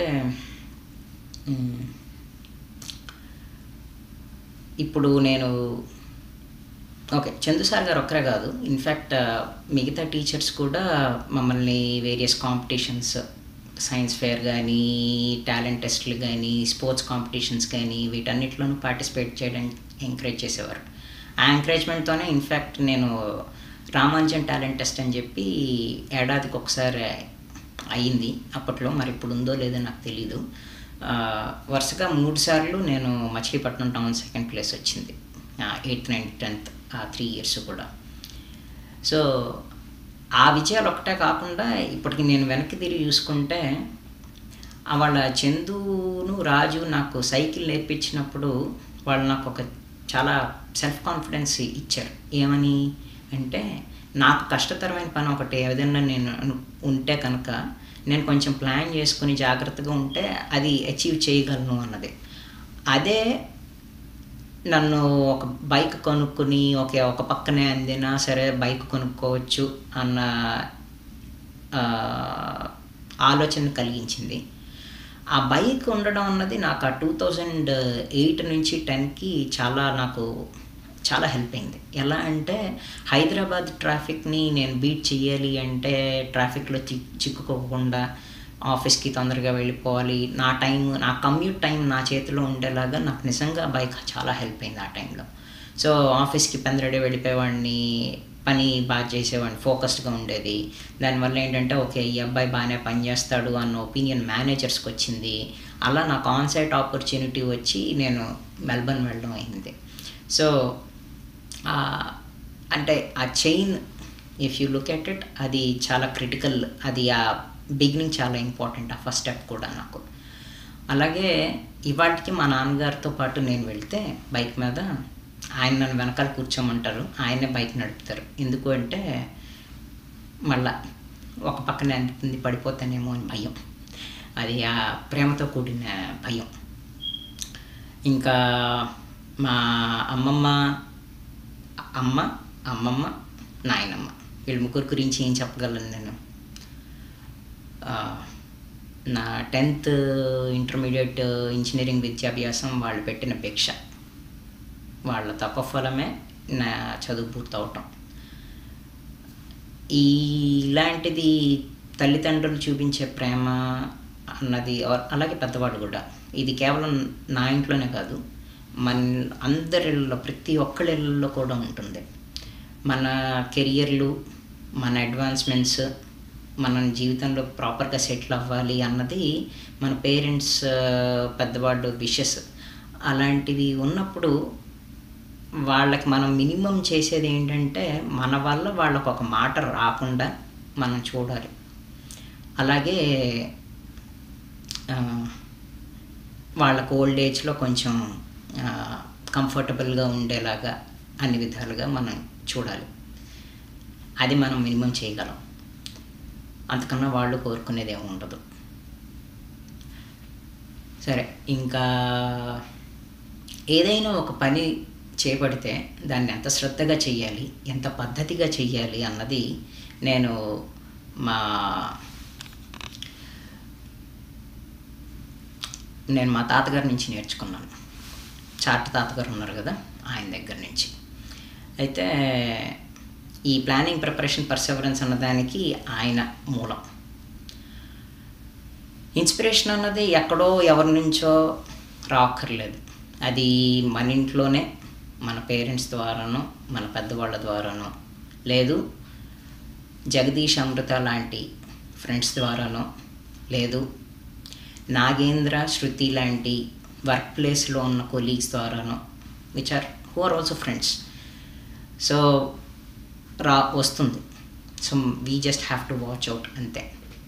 ఇప్పుడు నేను ఓకే చందు సార్ గారు ఒక్కరే కాదు, ఇన్ఫ్యాక్ట్ మిగతా టీచర్స్ కూడా మమ్మల్ని వేరియస్ కాంపిటీషన్స్, సైన్స్ ఫేర్ కానీ, టాలెంట్ టెస్ట్లు కానీ, స్పోర్ట్స్ కాంపిటీషన్స్ కానీ వీటన్నిటిలోనూ పార్టిసిపేట్ చేయడానికి ఎంకరేజ్ చేసేవారు. ఆ ఎంకరేజ్మెంట్తోనే ఇన్ఫ్యాక్ట్ నేను రామానుజన్ టాలెంట్ టెస్ట్ అని చెప్పి ఏడాదికి ఒకసారి అయ్యింది అప్పట్లో, మరి ఇప్పుడు ఉందో లేదో నాకు తెలీదు. వరుసగా మూడు సార్లు నేను మచిలీపట్నం టౌన్ సెకండ్ ప్లేస్ వచ్చింది, ఎయిత్ నైన్త్ టెన్త్ ఆ త్రీ ఇయర్స్ కూడా. సో ఆ విజయాలు ఒకటే కాకుండా ఇప్పటికి నేను వెనక్కి తిరిగి చూసుకుంటే వాళ్ళ చందును రాజు నాకు సైకిల్ నేర్పించినప్పుడు వాళ్ళు నాకు ఒక చాలా సెల్ఫ్ కాన్ఫిడెన్స్ ఇచ్చారు. ఏమని అంటే, నాకు కష్టతరమైన పని ఒకటి ఏదైనా నేను ఉంటే కనుక నేను కొంచెం ప్లాన్ చేసుకుని జాగ్రత్తగా ఉంటే అది అచీవ్ చేయగలను అన్నది. అదే నన్ను ఒక బైక్ కొనుక్కుని ఒకే ఒక పక్కనే అందినా సరే బైక్ కొనుక్కోవచ్చు అన్న ఆలోచన కలిగించింది. ఆ బైక్ ఉండడం అన్నది నాకు ఆ టూ థౌజండ్ ఎయిట్ నుంచి టెన్కి చాలా నాకు చాలా హెల్ప్ అయింది. ఎలా అంటే హైదరాబాద్ ట్రాఫిక్ని నేను బీట్ చేయాలి అంటే ట్రాఫిక్లో చి చిక్కుకోకుండా ఆఫీస్కి తొందరగా వెళ్ళిపోవాలి, నా టైం నా కమ్యూట్ టైం నా చేతిలో ఉండేలాగా నాకు నిజంగా బైక్ చాలా హెల్ప్ అయింది ఆ టైంలో. సో ఆఫీస్కి పెందరడే వెళ్ళిపోయేవాడిని, పని బాగా చేసేవాడిని, ఫోకస్డ్గా ఉండేది. దానివల్ల ఏంటంటే ఓకే ఈ అబ్బాయి బాగానే పనిచేస్తాడు అన్న ఒపీనియన్ మేనేజర్స్కి వచ్చింది. అలా నాకు ఆన్సైట్ ఆపర్చునిటీ వచ్చి నేను మెల్బర్న్ వెళ్ళడం అయింది. సో అంటే ఆ chain if you look at it అది చాలా క్రిటికల్, అది ఆ బిగినింగ్ చాలా ఇంపార్టెంట్, ఆ ఫస్ట్ స్టెప్ కూడా నాకు. అలాగే ఇవాటికి మా నాన్నగారితో పాటు నేను వెళ్తే బైక్ మీద ఆయన నన్ను వెనకాల కూర్చోమంటారు, ఆయనే బైక్ నడుపుతారు. ఎందుకు అంటే మళ్ళా ఒక పక్కనే అందుతుంది పడిపోతానేమో అని భయం, అది ఆ ప్రేమతో కూడిన భయం. ఇంకా మా అమ్మమ్మ అమ్మ అమ్మమ్మ నాయనమ్మ వీళ్ళ ముగ్గురు గురించి ఏం చెప్పగలను నేను. నా టెన్త్ ఇంటర్మీడియట్ ఇంజనీరింగ్ విద్యాభ్యాసం వాళ్ళు పెట్టిన భిక్ష, వాళ్ళ తపఫలమే నా చదువు పూర్తవటం. ఇలాంటిది తల్లిదండ్రులు చూపించే ప్రేమ అన్నది, అలాగే పెద్దవాళ్ళు కూడా, ఇది కేవలం నా ఇంట్లోనే కాదు మన అందరిలో ప్రతి ఒక్కళ్ళలో కూడా ఉంటుంది. మన కెరియర్లు, మన అడ్వాన్స్మెంట్స్, మన జీవితంలో ప్రాపర్గా సెటిల్ అవ్వాలి అన్నది మన పేరెంట్స్ పెద్దవాళ్ళు విషెస్. అలాంటివి ఉన్నప్పుడు వాళ్ళకి మనం మినిమం చేసేది ఏంటంటే మన వల్ల వాళ్ళకు ఒక మాట రాకుండా మనం చూడాలి. అలాగే వాళ్ళకు ఓల్డ్ ఏజ్లో కొంచెం కంఫర్టబుల్గా ఉండేలాగా అన్ని విధాలుగా మనం చూడాలి. అది మనం మినిమం చేయగలం, అంతకన్నా వాళ్ళు కోరుకునేది ఏమి ఉండదు. సరే, ఇంకా ఏదైనా ఒక పని చేపడితే దాన్ని ఎంత శ్రద్ధగా చెయ్యాలి, ఎంత పద్ధతిగా చెయ్యాలి అన్నది నేను మా నేను మా తాతగారి నుంచి నేర్చుకున్నాను. చాట్ తాతగారు ఉన్నారు కదా, ఆయన దగ్గర నుంచి. అయితే ఈ ప్లానింగ్, ప్రిపరేషన్, పర్సెవరెన్స్ అన్నదానికి ఆయన మూలం. ఇన్స్పిరేషన్ అన్నది ఎక్కడో ఎవరి నుంచో రాక్కర్లేదు, అది మన ఇంట్లోనే మన పేరెంట్స్ ద్వారానో మన పెద్దవాళ్ళ ద్వారానో, లేదు జగదీష్ అమృత లాంటి ఫ్రెండ్స్ ద్వారానో, లేదు నాగేంద్ర శృతి లాంటి వర్క్ ప్లేస్లో ఉన్న కొలీగ్స్ ద్వారానో, which are who are also friends. So రా వస్తుంది so we just have to watch out అంతే.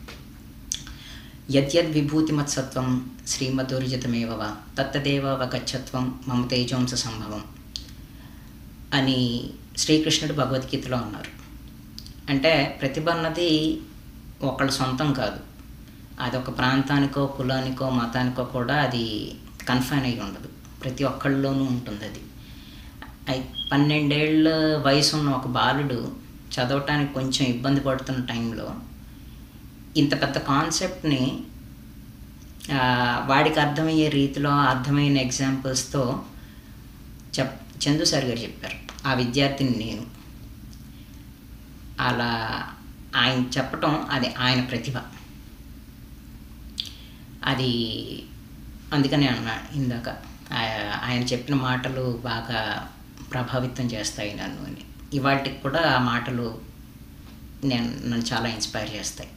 యద్యద్ విభూతిమత్సత్వం శ్రీమధుర్జితమేవ వా తత్తదేవ అవగచ్చత్వం మమ తేజోంస సంభవం అని శ్రీకృష్ణుడు భగవద్గీతలో అన్నారు. అంటే ప్రతిభ అన్నది ఒకళ్ళ సొంతం కాదు, అదొక ప్రాంతానికో కులానికో మతానికో కూడా అది కన్ఫైన్ అయి ఉండదు, ప్రతి ఒక్కళ్ళలోనూ ఉంటుంది అది. అయి పన్నెండేళ్ళ వయసు ఉన్న ఒక బాలుడు చదవటానికి కొంచెం ఇబ్బంది పడుతున్న టైంలో ఇంత పెద్ద కాన్సెప్ట్ని వాడికి అర్థమయ్యే రీతిలో అర్థమైన ఎగ్జాంపుల్స్తో చెప్ చందు సార్ గారు చెప్పారు. ఆ విద్యార్థిని నేను అలా ఆయన చెప్పటం అది ఆయన ప్రతిభ. అది అందుకనే అన్నా ఇందాక ఆయన చెప్పిన మాటలు బాగా ప్రభావితం చేస్తాయి నన్ను అని. ఇవాటికి కూడా ఆ మాటలు నేను నన్ను చాలా ఇన్స్పైర్ చేస్తాయి.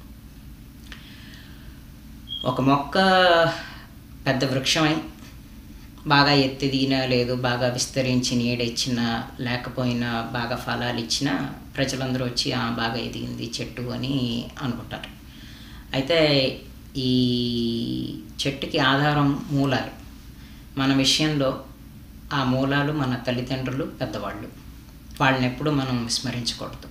ఒక మొక్క పెద్ద వృక్షమై బాగా ఎత్తిదిగినా లేదు, బాగా విస్తరించి నీడెచ్చినా లేకపోయినా బాగా ఫలాలు ఇచ్చినా ప్రజలందరూ వచ్చి బాగా ఎదిగింది చెట్టు అని అనుకుంటారు. అయితే ఈ చెట్టుకి ఆధారం మూలాలు. మన విషయంలో ఆ మూలాలు మన తల్లిదండ్రులు, పెద్దవాళ్ళు. వాళ్ళని ఎప్పుడూ మనం విస్మరించకూడదు.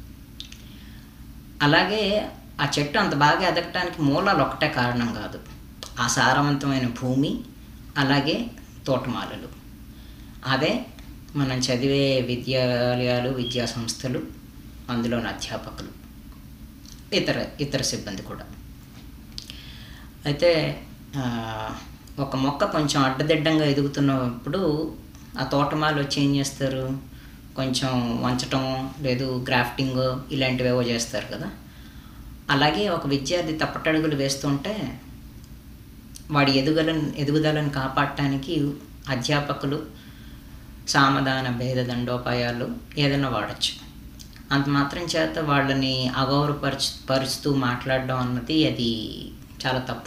అలాగే ఆ చెట్టు అంత బాగా ఎదగటానికి మూలాలు ఒకటే కారణం కాదు, ఆ సారవంతమైన భూమి, అలాగే తోటమాలలు, అదే మనం చదివే విద్యాలయాలు, విద్యా సంస్థలు, అందులోని అధ్యాపకులు, ఇతర ఇతర సిబ్బంది కూడా. అయితే ఒక మొక్క కొంచెం అడ్డదిడ్డంగా ఎదుగుతున్నప్పుడు ఆ తోటమాలు వచ్చి ఏం చేస్తారు, కొంచెం వంచటం లేదు గ్రాఫ్టింగ్ ఇలాంటివేవో చేస్తారు కదా. అలాగే ఒక విద్యార్థి తప్పటడుగులు వేస్తుంటే వాడి ఎదుగుదలను ఎదుగుదలను కాపాడటానికి అధ్యాపకులు సామధాన భేద దండోపాయాలు ఏదైనా వాడచ్చు. అంత మాత్రం చేత వాళ్ళని అగౌరవపరచు పరుస్తూ మాట్లాడడం అన్నది అది చాలా తప్పు.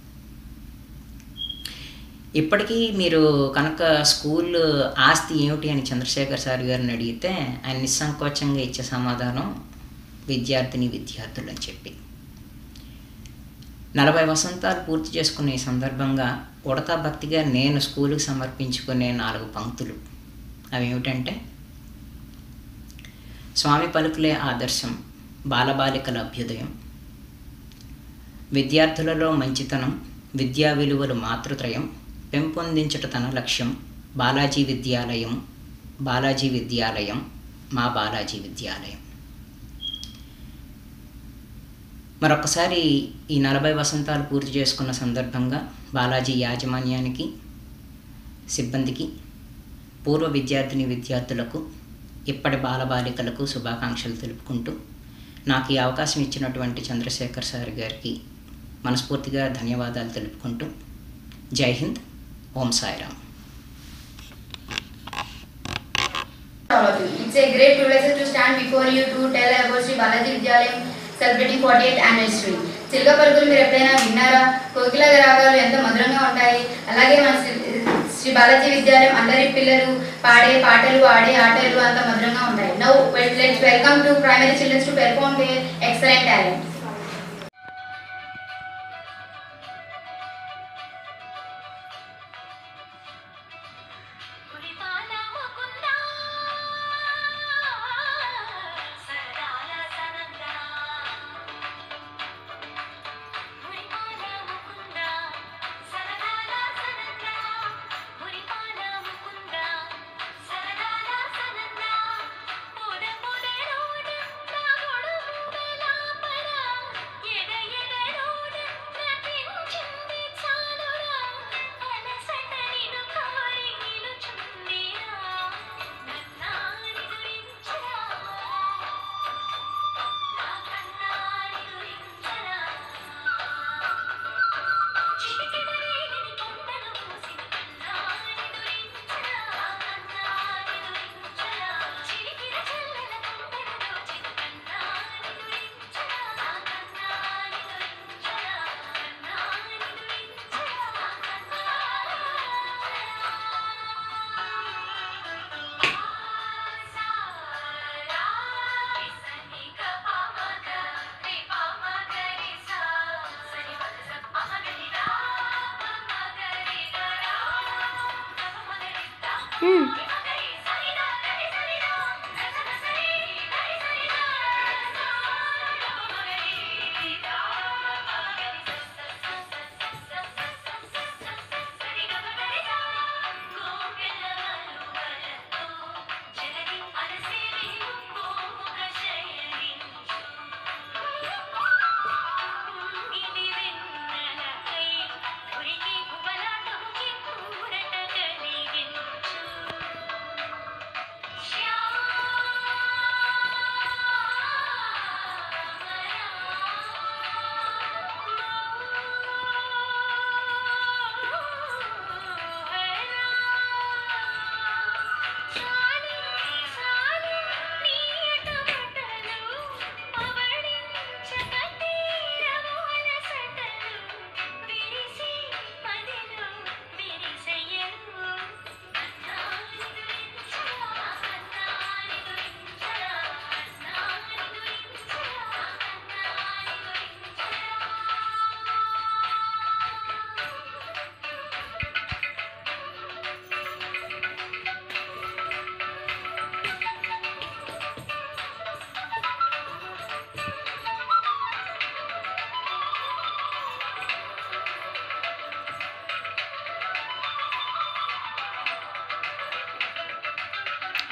ఇప్పటికీ మీరు కనుక స్కూల్ ఆస్తి ఏమిటి అని చంద్రశేఖర్ సార్ గారిని అడిగితే ఆయన నిస్సంకోచంగా ఇచ్చే సమాధానం విద్యార్థిని విద్యార్థులు అని చెప్పి. నలభై వసంతాలు పూర్తి చేసుకునే సందర్భంగా ఉడతా భక్తిగా నేను స్కూలుకి సమర్పించుకునే నాలుగు పంక్తులు అవి ఏమిటంటే, స్వామి పలుకులే ఆదర్శం, బాలబాలికల అభ్యుదయం, విద్యార్థులలో మంచితనం, విద్యా విలువలు మాతృత్రయం, పెంపొందించుట తన లక్ష్యం, బాలాజీ విద్యాలయం, బాలాజీ విద్యాలయం, మా బాలాజీ విద్యాలయం. మరొకసారి ఈ నలభై వసంతాలు పూర్తి చేసుకున్న సందర్భంగా బాలాజీ యాజమాన్యానికి, సిబ్బందికి, పూర్వ విద్యార్థిని విద్యార్థులకు, ఇప్పటి బాలబాలికలకు శుభాకాంక్షలు తెలుపుకుంటూ నాకు ఈ అవకాశం ఇచ్చినటువంటి చంద్రశేఖర్ సార్ గారికి మనస్ఫూర్తిగా ధన్యవాదాలు తెలుపుకుంటూ జై హింద్, ఓం Sairam. It's a great privilege to stand before you to tell about Sri Balaji Vidyalayam celebrating fortieth anniversary. చిలుక పలుకులు మీరు ఎప్పుడైనా విన్నారా? కోకిల రాగాలు ఎంత మధురంగా ఉంటాయి. అలాగే మన శ్రీ బాలాజీ విద్యాలయం అందరి పిల్లలు పాడే పాటలు, ఆడే ఆటలు అంత మధురంగా ఉంటాయి. Now let's welcome to primary children to perform their excellent talent. Para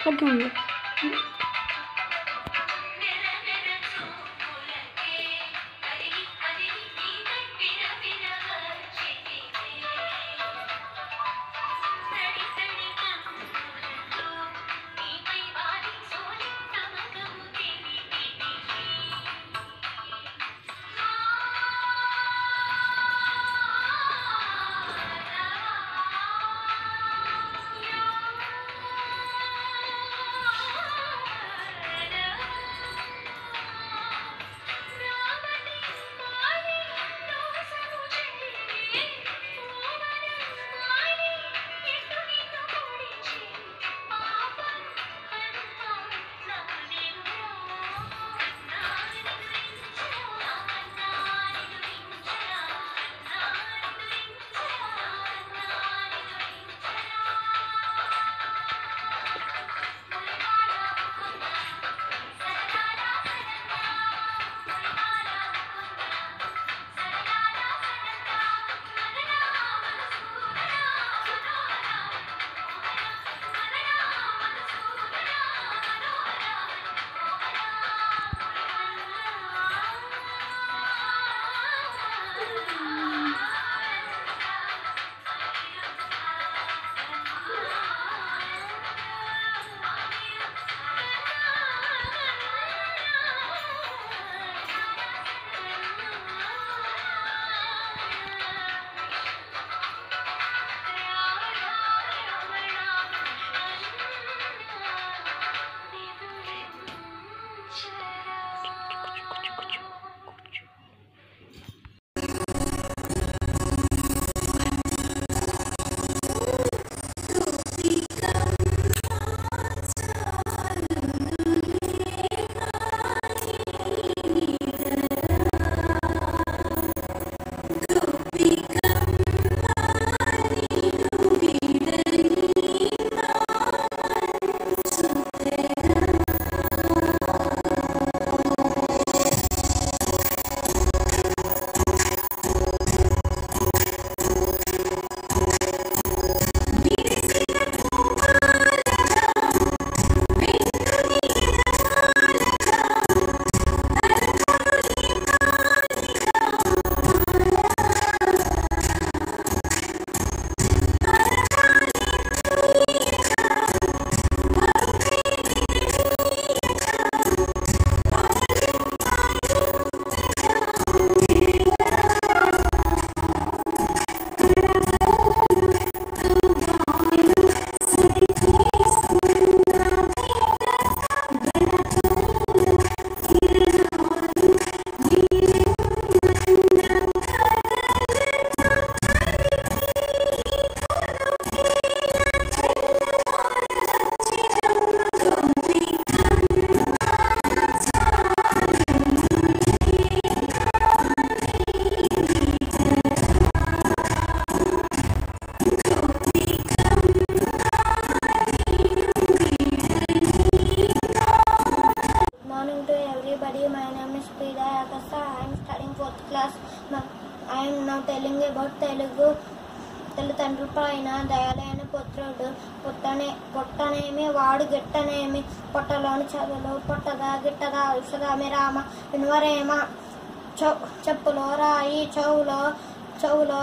लगी हुई है। I am now telling about Telugu. తల్లిదండ్రుల పైన దయాలైన పుత్రుడు పుట్టనే పుట్టనేమి వాడు గిట్టనేమి పొట్టలోని చదువులు పుట్టగా గిట్టగా ఔషధమే రామ వినువరేమ చౌ చెప్పులో రాయి చెవులో చెవులో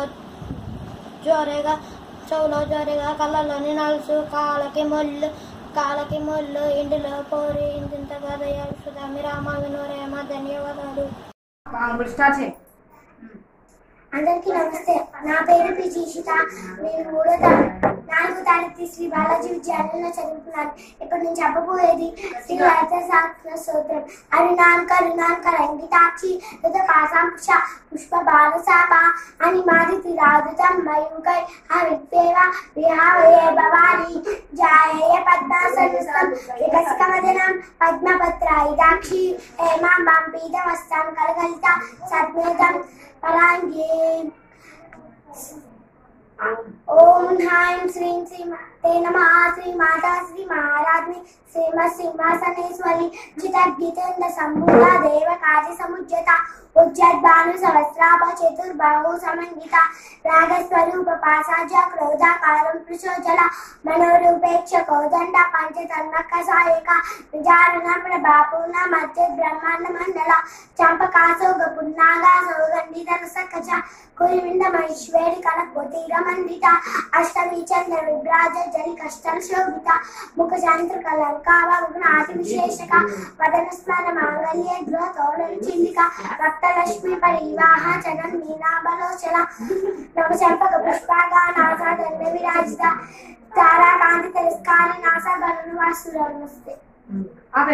జోరేగా చెవులో జోరేగా కళ్ళలోని నలుసు కాళ్ళకి ముళ్ళు కాళ్ళకి ముళ్ళు ఇంటిలో పోరి ఇంతింతగా దయ ఔషధమే రామ వినువరేమ ధన్యవాదాలు. అందరికీ నమస్తే. నా పేరు పి జీషిత. నేను మూడో నాలుగో తరగతి శ్రీ బాలాజీ విద్యాలయంలో చదువుతున్నాను. ఇప్పుడు నేను చెప్పబోయేది శ్రీ వైద్యశాస్త్ర స్తోత్రం. అరుణాంక రుణాంక రంగితాక్షి కాసాంక్ష పుష్ప బాలశాప అని మాదితి రాదుతం మయూకై హవిద్దేవ విహావయే భవాని జాయే పద్మాసనస్థం వికసికవదనం పద్మపత్రాయిదాక్షి హేమాంబాం పీతమస్తాం కలగలిత సద్మేతం పరాంగే. ఓం హ్రైం శ్రీం శ్రీం ते नमः श्री माता श्री महाराज्ञी श्रीमत् सिंहासनेश्वरी चितद्गीतेन्द्र सम्भूता देव कार्य समुज्जता उज्जद्भानु सहस्राभ चतुर्बाहु समन्विता रागस्वरूप पासाज क्रोधाकारं प्रचोजला मनोरूपेक्ष कौदंड पंचतन्मक सहायका विचारण प्रभापूर्ण मध्य ब्रह्मांड मंडला चंपकासो गपुन्नागा सौगंधित रसकचा कुलविंद महेश्वरी कनकोटीर मंडिता अष्टमी चंद्र विभ्राज जलि कष्टम शोभिता मुख चंद्र कलंकावा गुणाति विशेषका वदन स्मरण मांगल्य गृह तोरण चिंदिका रक्तलक्ष्मी परिवाह चनन मीना बलोचला नव चंपक पुष्पागा नासा दंड विराजिता तारा कांति तिरस्कारी नासा बलनुवासुर नमस्ते आवे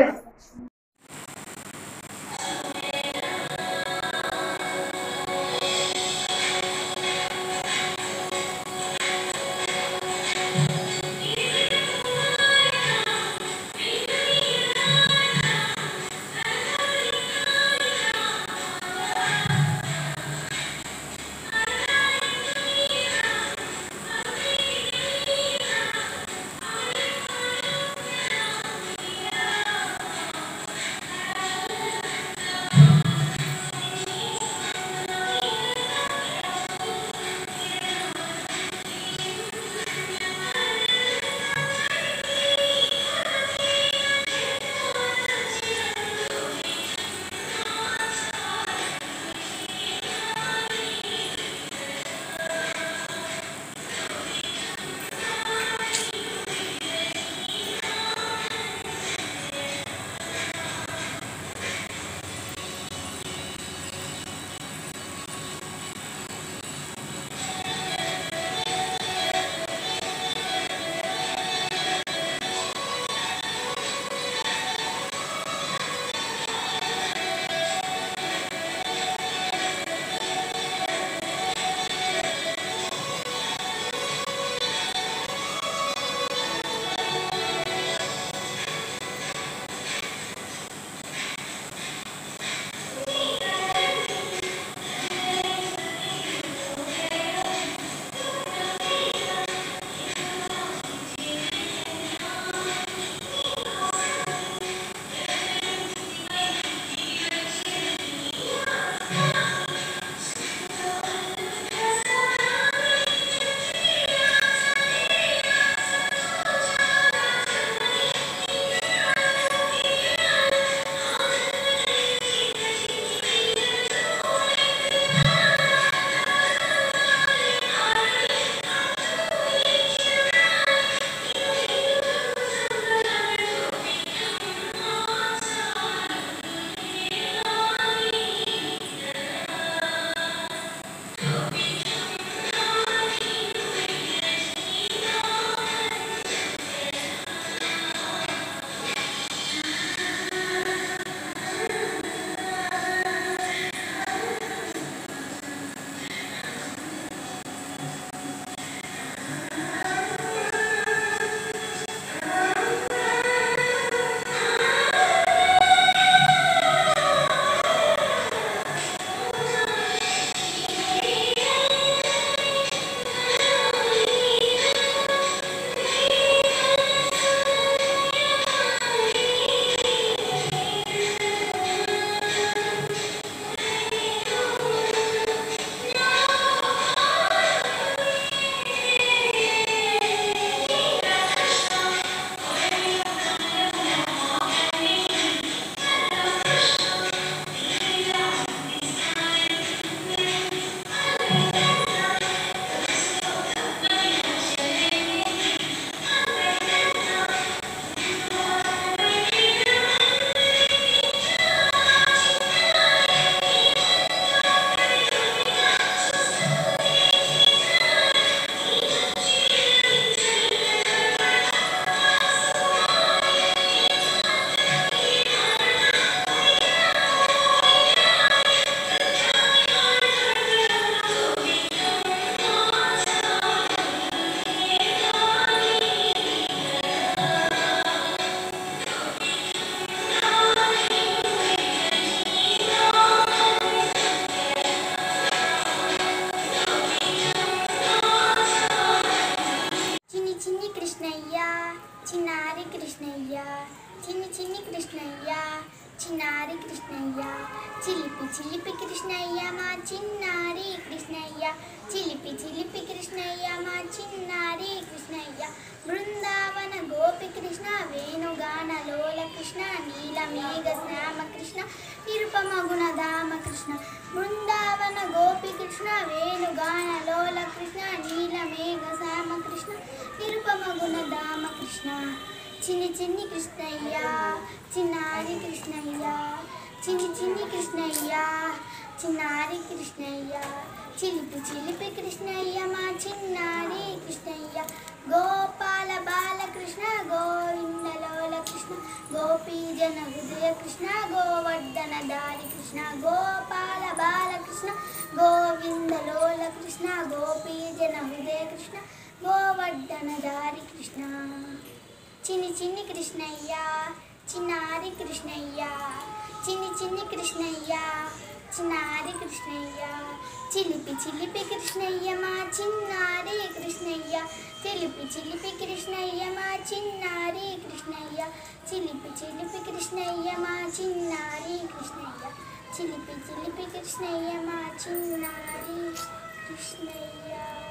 కృష్ణయ్య చిలిపి చిలిపి కృష్ణయ్య మా చిన్నారి కృష్ణయ్య చిలిపి చిలిపి కృష్ణయ్య మా చిన్నారి కృష్ణయ్య బృందావన గోపి కృష్ణ వేణుగాన లోల కృష్ణ నీలమేఘ శ్యామ కృష్ణ నిరుపమ గుణధామ కృష్ణ బృందావన గోపి కృష్ణ వేణుగాన లోల కృష్ణ నీలమేఘ శ్యామ కృష్ణ నిరుపమ గుణధామ కృష్ణ చిన్ని చిన్ని కృష్ణయ్య చిన్నారి కృష్ణయ్య చిన్ని చిన్ని కృష్ణయ్య చిన్నారి కృష్ణయ్య చిలిపి చిలిపి కృష్ణయ్య మా చిన్నారి కృష్ణయ్య గోపాల బాలకృష్ణ గోవిందలోల కృష్ణ గోపీజన హృదయ కృష్ణ గోవర్ధన దారి కృష్ణ గోపాల బాలకృష్ణ గోవిందలోల కృష్ణ గోపీజన హృదయ కృష్ణ గోవర్ధన దారి కృష్ణ చిన్ని చిన్ని కృష్ణయ్య చిన్నారి కృష్ణయ్య చిన్ని చిన్ని కృష్ణయ్య చిన్నారి కృష్ణయ్య చిలిపి చిలిపి కృష్ణయ్య మా చిన్నారి కృష్ణయ్య చిలిపి చిలిపి కృష్ణయ్య మా చిన్నారి కృష్ణయ్య చిలిపి చిలిపి కృష్ణయ్య మా చిన్నారి కృష్ణయ్య చిలిపి చిలిపి కృష్ణయ్య మా చిన్నారి కృష్ణయ్య.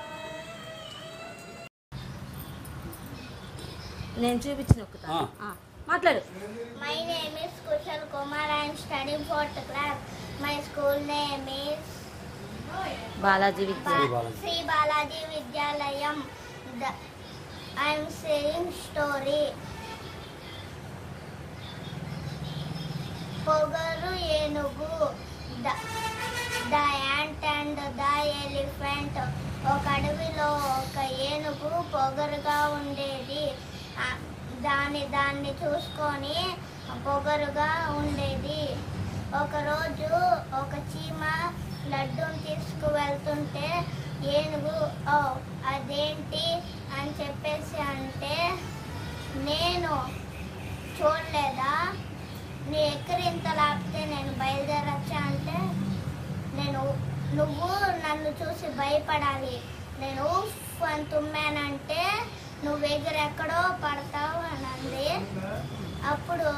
నేను చూపించిన ఒక మాట్లాడు. My name is Kushal Kumar. I am studying fourth class. My school name is Balaji విద్యాలయం. Sri Balaji Vidyalayam. The, I am saying story. Pogaru Enugu. The, the ant and the elephant. ఒక అడవిలో ఒక ఏనుగు పొగరుగా ఉండేది. దాన్ని దాన్ని చూసుకొని పొగరుగా ఉండేది. ఒకరోజు ఒక చీమ లడ్డూని తీసుకువెళ్తుంటే ఏనుగు ఓ అదేంటి అని చెప్పేసి అంటే, నేను చూడలేదా, నీ ఎక్కరింత లేకపోతే నేను బయలుదేరచ్చా అంటే, నేను నువ్వు నన్ను చూసి భయపడాలి, నేను ఉఫ్ అని తుమ్మానంటే నువ్వు ఎక్కడెక్కడో పడతావు అని అంది. అప్పుడు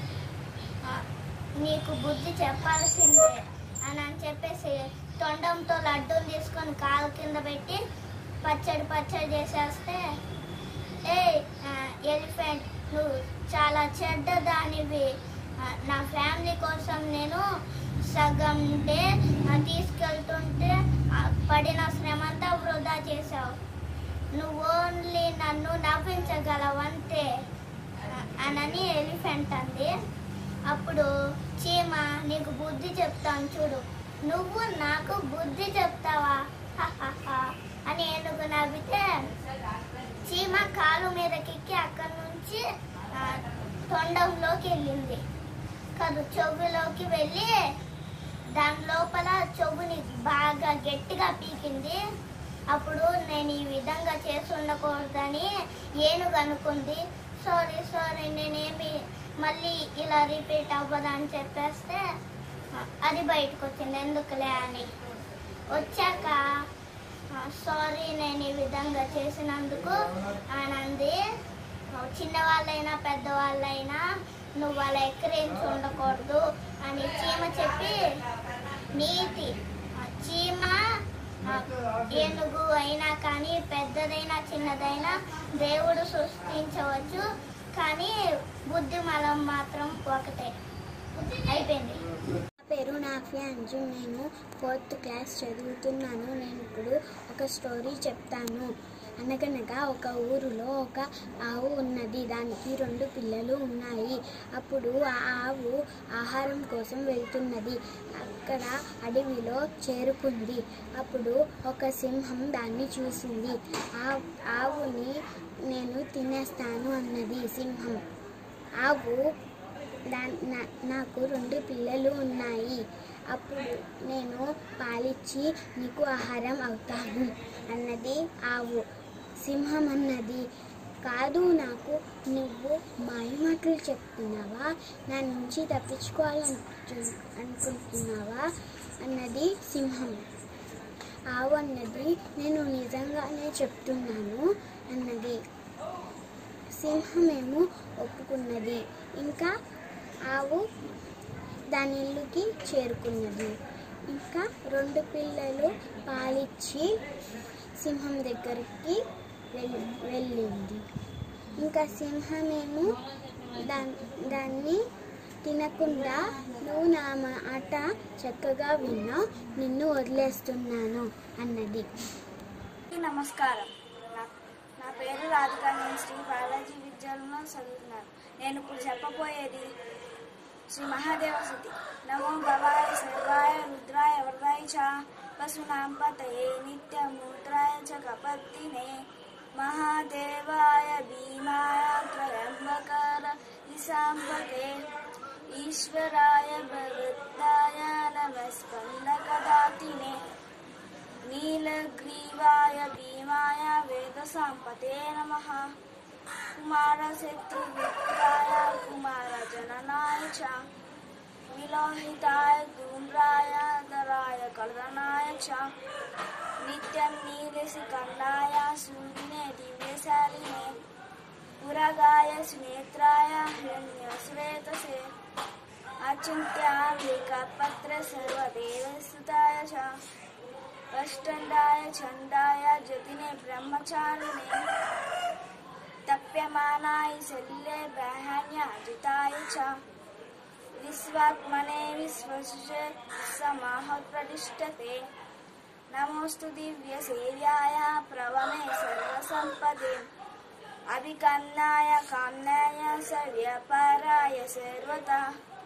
నీకు బుద్ధి చెప్పాల్సిందే అని అని చెప్పేసి తొండంతో లడ్డూని తీసుకొని కాలు కింద పెట్టి పచ్చడి పచ్చడి చేసేస్తే, ఏ ఎలిఫెంట్ నువ్వు చాలా చెడ్డ దానివి, నా ఫ్యామిలీ కోసం నేను సగం డే తీసుకెళ్తుంటే పడిన శ్రమంతా వృధా చేసావు, నువ్వు ఓన్లీ నన్ను నవ్వించగలవంతే అనని ఎలిఫెంట్ అంది. అప్పుడు చీమ నీకు బుద్ధి చెప్తాను చూడు, నువ్వు నాకు బుద్ధి చెప్తావా అని ఏనుగు నవ్వితే చీమ కాలు మీదకెక్కి అక్కడి నుంచి తొండంలోకి వెళ్ళింది కాదు చెవులోకి వెళ్ళి దాని లోపల చెవుని బాగా గట్టిగా పీకింది. అప్పుడు నేను ఈ విధంగా చేసి ఉండకూడదని ఏనుగు అనుకుంది. సారీ సారీ నేనేమి మళ్ళీ ఇలా రిపీట్ అవ్వదని చెప్పేస్తే అది బయటకు వచ్చింది. ఎందుకులే అని వచ్చాక సారీ నేను ఈ విధంగా చేసినందుకు అని అంది. చిన్నవాళ్ళైనా పెద్దవాళ్ళైనా నువ్వు అలా ఎక్కిరించి ఉండకూడదు అని చీమ చెప్పి నీతి. చీమ ఏనుగు అయినా కానీ పెద్దదైనా చిన్నదైనా దేవుడు సృష్టించవచ్చు, కానీ బుద్ధి మనం మాత్రం ఒకటే. అయిపోయింది. నా పేరు నాఫియా అంజు. నేను ఫోర్త్ క్లాస్ చదువుతున్నాను. నేను ఇప్పుడు ఒక స్టోరీ చెప్తాను. అనగనగా ఒక ఊరిలో ఒక ఆవు ఉన్నది. దానికి రెండు పిల్లలు ఉన్నాయి. అప్పుడు ఆ ఆవు ఆహారం కోసం వెళ్తున్నది. అక్కడ అడవిలో చేరుకుంది. అప్పుడు ఒక సింహం దాన్ని చూసింది. ఆ ఆవుని నేను తినేస్తాను అన్నది సింహం. ఆవు దా నాకు రెండు పిల్లలు ఉన్నాయి, అప్పుడు నేను పాలిచ్చి నీకు ఆహారం అవుతాను అన్నది ఆవు. సింహం అన్నది, కాదు, నాకు నువ్వు మాయమాటలు చెప్తున్నావా, నా నుంచి తప్పించుకోవాలను అనుకుంటున్నావా అన్నది సింహం. ఆవు అన్నది, నేను నిజంగానే చెప్తున్నాను అన్నది. సింహమేమో ఒప్పుకున్నది. ఇంకా ఆవు దాని ఇల్లుకి చేరుకున్నది. ఇంకా రెండు పిల్లలు పాలిచ్చి సింహం దగ్గరికి వెళ్ళి వెళ్ళింది. ఇంకా సింహమేమో దా దాన్ని తినకుండా, నువ్వు నా మాట చక్కగా విన్నా, నిన్ను వదిలేస్తున్నాను అన్నది. నమస్కారం, నా పేరు రాధిక. నేను శ్రీ బాలాజీ విద్యాలయంలో చదువుతున్నాను. నేను ఇప్పుడు చెప్పబోయేది శ్రీ మహాదేవస్థుతి. నమో భవాయ సర్వాయ రుద్రాయ వరదాయ చ పశూనాం పతయే నిత్యమూత్రాయ చ కపత్తినే మహాదేవాయ భీమాయ త్రయంబకార దిశాంబకే ఈశ్వరాయ భగవద్దాయ నమస్కందకదాతినే నీలగ్రీవాయ భీమాయ వేదసాంపతే నమః కుమారశత్రువిక్రాయ కుమారజననాయ చ విలోహితాయ ధూమ్రాయ ధరాయ కర్దనాయ చ నిత్యం నీలసికండాయ సూర్యనే దివ్యశాలినే పురగాయ సునేత్రాయ హిరణ్యశ్వేతసే అచింత్యావికపత్ర సర్వదేవసుతాయ చ అష్టండాయ చండాయ జతినే బ్రహ్మచారిణే తప్యమానాయ శల్యే బ్రహ్మణ్యాజితాయ చ విశ్వాత్మనే విశ్వసుషే సమాహ ప్రతిష్టతే నమోస్తు దివ్య సేవ్యాయ ప్రవమే సర్వసంపదే అభికన్నాయ కామ్నాయ సవ్యపారాయ సర్వతా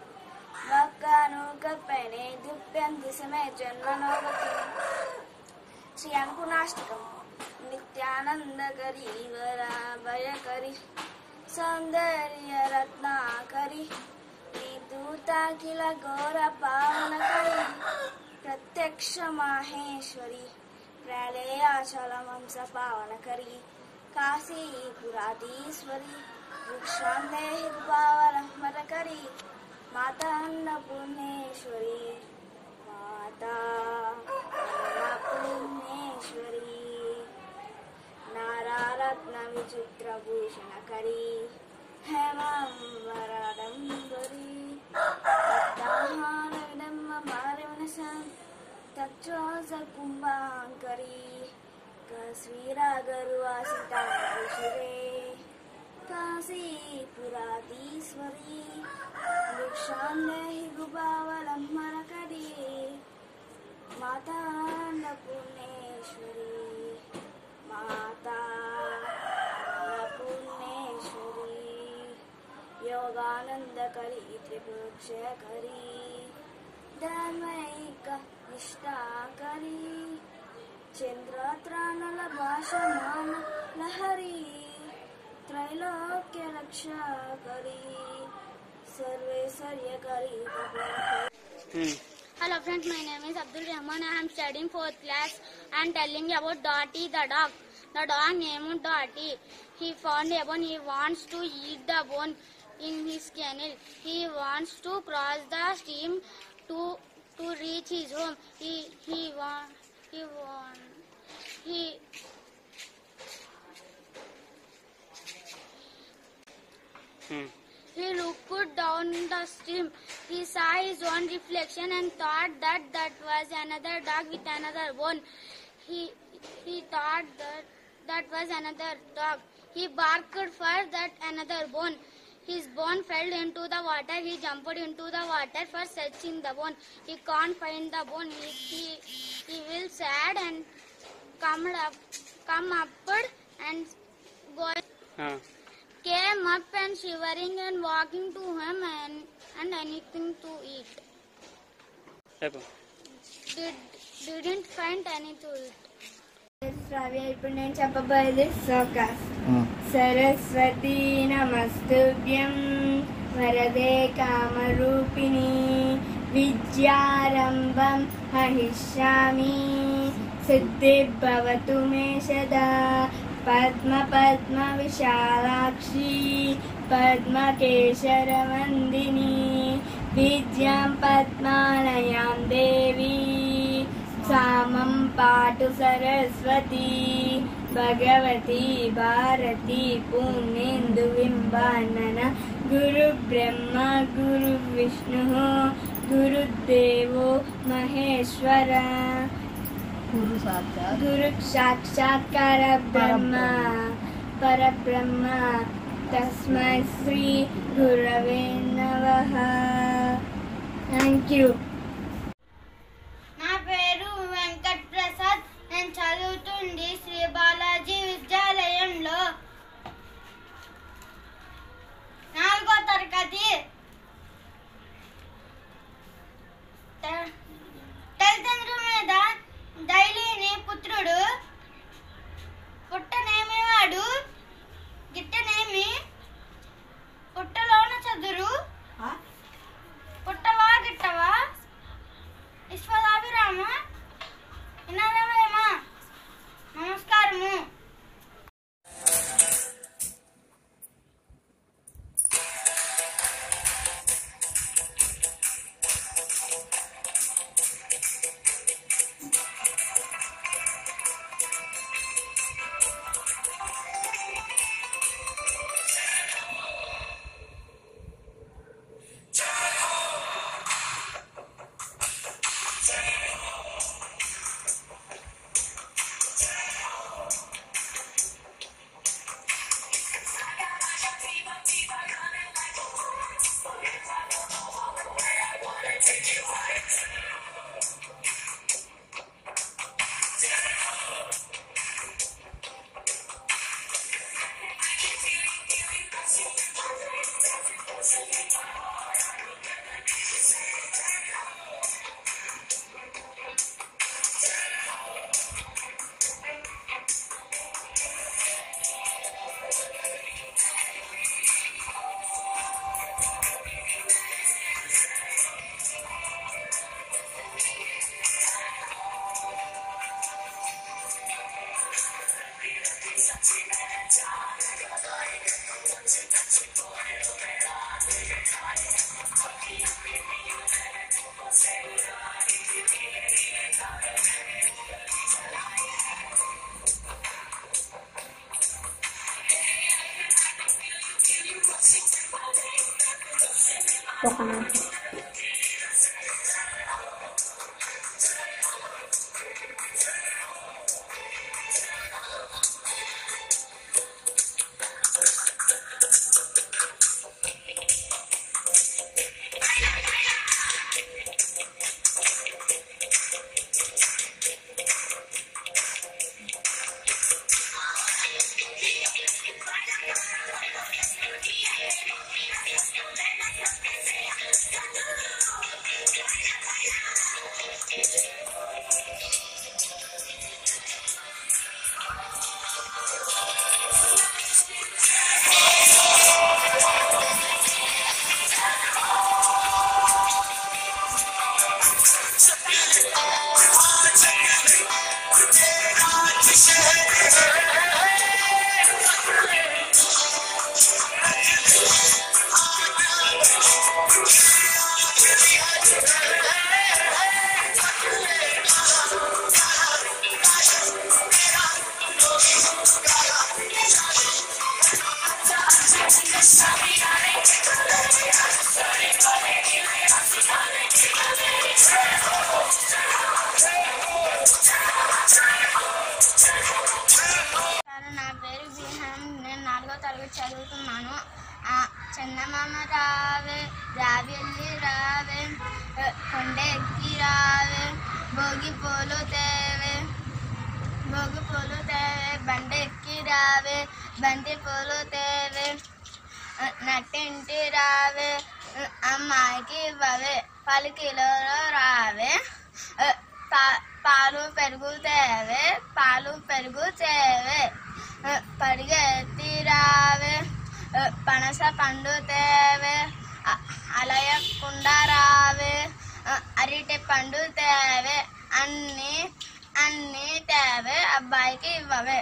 వక్కానుకపనే దుప్యంతి సమే జన్మనోగతి. శ్రీ అనుకునాష్టకం. నిత్యానందకరి వరాభయకరి సౌందర్య రత్నాకరి విదూతాఖిల ఘోర పావనకరి ప్రత్యక్ష మాహేశ్వరి ప్రళయాచల వంశ పావనకరి కాశీపురాధీశ్వరి వృక్షాందేహి పావనకరి మాతా అన్నపూర్ణేశ్వరి మాతా అన్నపూర్ణేశ్వరి నారారత్న విచిత్రభూషణకరి హేమాంబరాడంబరి విడమ్మ మారవనస తచ్చోస కుంభాంకరి శ్రీరాగరువాసితాశిరే కాశీపురాధీశ్వరి వృక్షాందేహి గుబావలంబరకరి మాతా అన్నపూర్ణేశ్వరి మాతా అన్నపూర్ణేశ్వరి యోగానందకరి త్రిపుక్షకరి ధర్మైక నిష్ఠాకరి చంద్రత్రాణల భాషమాన లహరి त्रैलोक्य रक्षा करी सर्वेश्वर्य करी. Hello friends, my name is Abdul Rahman. I am studying fourth class and telling about Dotty the dog. The dog named Dotty. He found a bone. He wants to eat the bone in his kennel. He wants to cross the stream to to reach his home. He he want he want he. Hmm. He looked down the stream. He saw his own reflection and thought that that was another dog with another bone. He he thought that that was another dog. He barked for that another bone. His bone fell into the water. He jumped into the water for searching the bone. He can't find the bone. He he, he will sad and come up come upward and go. Huh. Came up and shivering and walking to him and, and anything to eat. Did, didn't find any to eat. ఇప్పుడు నేను చెప్పబోయేది show cause. Saraswati నమస్తుభ్యం వరదే కామరూపిణి విద్యారంభం హరిష్యామి సిద్ధిర్భవతు మే సదా పద్మ పద్మ విశాలాక్షి పద్మకేశరవందిని విద్యాం పద్మాలయాం దేవి సామం పాటు సరస్వతి భగవతి భారతి పూర్ణేందు బింబానన గురు బ్రహ్మ గురు విష్ణు గురుదేవో మహేశ్వర గురు సాక్షాత్ గురు సాక్షాత్కార బ్రహ్మ పరబ్రహ్మ తస్మై శ్రీ గురవే నమః. Thank you. నా పేరు వెంకట్ ప్రసాద్. నేను చదువుతుంది శ్రీ బాలాజీ విద్యాలయంలో నాలుగో తరగతి. తల్లిదండ్రుల మీద దైలీని పుత్రుడు పుట్టనేమి వాడు గిట్టనేమి పుట్టలోన చదురు పుట్టవా గిట్టవా విశ్వదాభిరామ వినరవేమా. నమస్కారము. ఒక నిమిషం. నా పేరు బిహాన్. నేను నాలుగో తరగతి చదువుతున్నాను. చందమామ రావే రావెల్లి రావే కొండ ఎక్కి రావే భోగి పూలు తేవే భోగి పూలు తేవే బండి ఎక్కి రావే బంతి పూలు తేవే నట్టింటి రావే అమ్మాయికి ఇవ్వవే పలికిలో రావే పా పాలు పెరుగు తేవే పాలు పెరుగు తేవే పరిగెత్తి రావే పనస పండు తేవే అలయకుండా రావే అరటి పండు తేవే అన్ని అన్ని తేవే అబ్బాయికి ఇవ్వవే.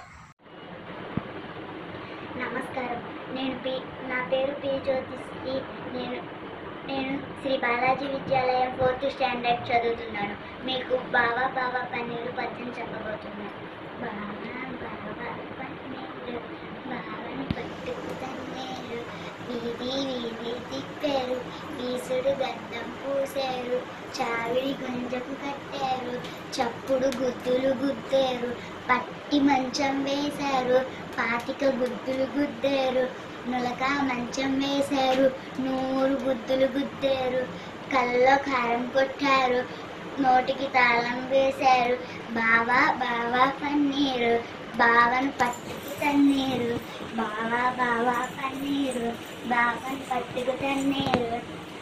నమస్కారం. నేను పి నా పేరు పి జ్యోతిశ్రీ. నేను నేను శ్రీ బాలాజీ విద్యాలయం ఫోర్త్ స్టాండర్డ్ చదువుతున్నాను. మీకు బావా బావా పన్నీరు పద్యం చెప్పబోతున్నాను. బావా బావా పన్నీరు బావని పట్టుకు తన్నేరు వీధి వీధి తిప్పారు వీసుడు గంధం పూసారు చావిడి గుంజకు కట్టారు, చప్పుడు గుద్దులు గుద్దారు, పట్టి మంచం వేశారు, పాతిక గుద్దులు గుద్దారు, నులక మంచం వేశారు, నూరు గుద్దులు గుద్దారు, కల్లో కారం కొట్టారు, నోటికి తాళం వేశారు, బావా బావా పన్నీరు, బావను పట్టుకు తన్నీరు, బావా బావా పన్నీరు, బావను పట్టుకు తన్నీరు,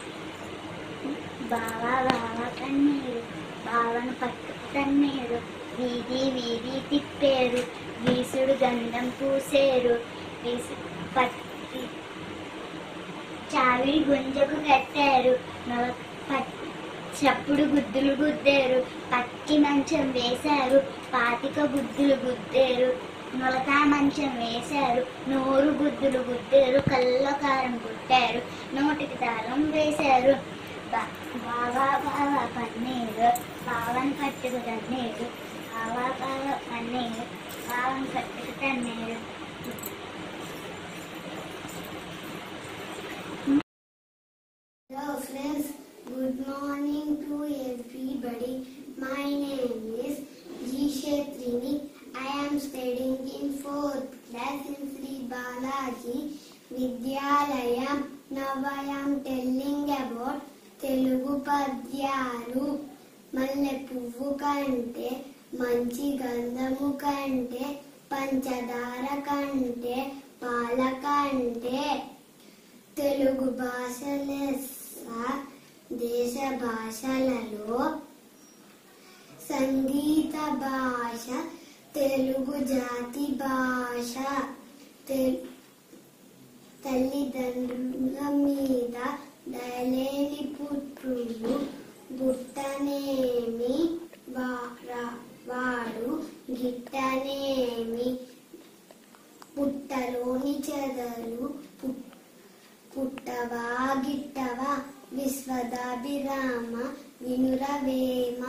బావా బావా పన్నీరు, బావను పట్టుకు తన్నీరు, వీధి వీధి తిప్పారు, వీసుడు గంధం పూసేరు, వీసు పట్టి చావిడి గుంజకు కట్టారు, పట్టి చప్పుడు గుద్దులు గుద్దారు, పట్టి మంచం వేశారు, పాతిక గుద్దులు గుద్దారు, మొలక మంచం వేశారు, నూరు గుద్దులు గుద్దారు, కళ్ళ కారం కొట్టారు, నోటికి తాళం వేశారు, బావా బావా పన్నీరు, బావని పట్టుకు తన్నీరు, బావా బావా పన్నీరు, బావని పట్టుకు Thanneeru. Hello friends, good morning to everybody. My name is G. Shetrini. I am studying in fourth class in Sri Balaji Vidyalayam. Now I am telling about Telugu పద్యాలు. మల్లె పువ్వు కంటే మంచి గంధము కంటే పంచదార కంటే పాల కంటే తెలుగు భాష లెస్స దేశ భాషలలో సంగీత భాష తెలుగు జాతి భాష. తల్లిదండ్రుల మీద దయలేని పుత్రుడు బుట్టనేమి వాడు గిట్టనేమి. పుట్టలోని చెదలు పుట్టవా గిట్టవా విశ్వదాభిరామ వినురవేమ.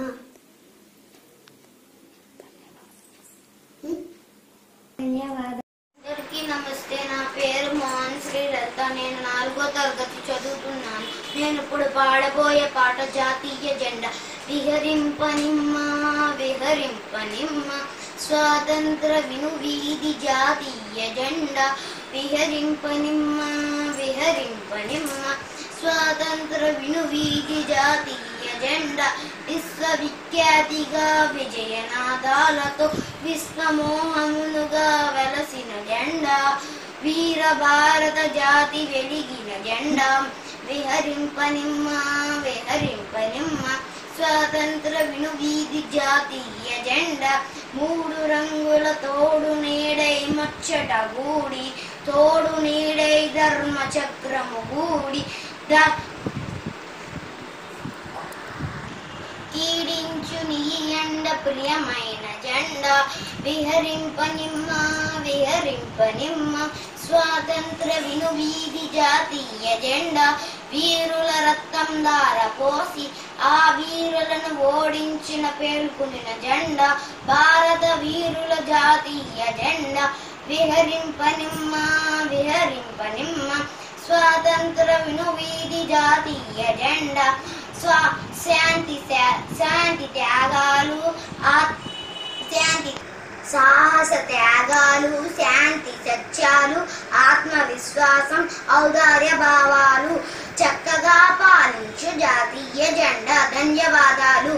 ధన్యవాదాలు. అందరికీ నమస్తే. నా పేరు మోహన్ శ్రీలత. నేను నాలుగో తరగతి చదువుతున్నాను. నేను ఇప్పుడు పాడబోయే పాట జాతీయ జెండా. విహరింపనిమ్మ విహరింపనిమ్మ స్వాతంత్ర వినువీధి జాతీయ జెండా. విహరింపనిమ్మ విహరింపనిమ్మ స్వాతంత్ర వినువీధి జాతీయ జెండా. విశ్వవిఖ్యాతిగా విజయనాదాలతో విశ్వమోహములుగా వెలసిన జెండా. వీర భారత జాతి వెలిగిన జెండా. విహరింపనిమ్మ విహరింపనిమ్మ స్వాతంత్ర వినువీధి జాతీయ జెండా. మూడు రంగుల తోడు నీడై మచ్చట గూడి తోడు నీడై ధర్మ చక్రము గూడి కీడించు నీ ఎండ ప్రియమైన జెండా. విహరింపనిమ్మ విహరింపనిమ్మ స్వాతంత్ర వినువీధి జాతీయ జెండా. వీరుల రక్తం దార పోసి ఆ వీరులను ఓడించిన పేర్కొనిన జెండా. భారత వీరుల జాతీయ జెండా. విహరింపనిమ్మ విహరింపనిమ్మ స్వాతంత్ర వినువీధి జాతీయ జెండా. స్వా శాంతి శాంతి త్యాగాలు శాంతి సాహస త్యాగాలు శాంతి సత్యాలు ఆత్మవిశ్వాసం ఔదార్య భావాలు చక్కగా పాలించు జాతీయ జెండా. ధన్యవాదాలు.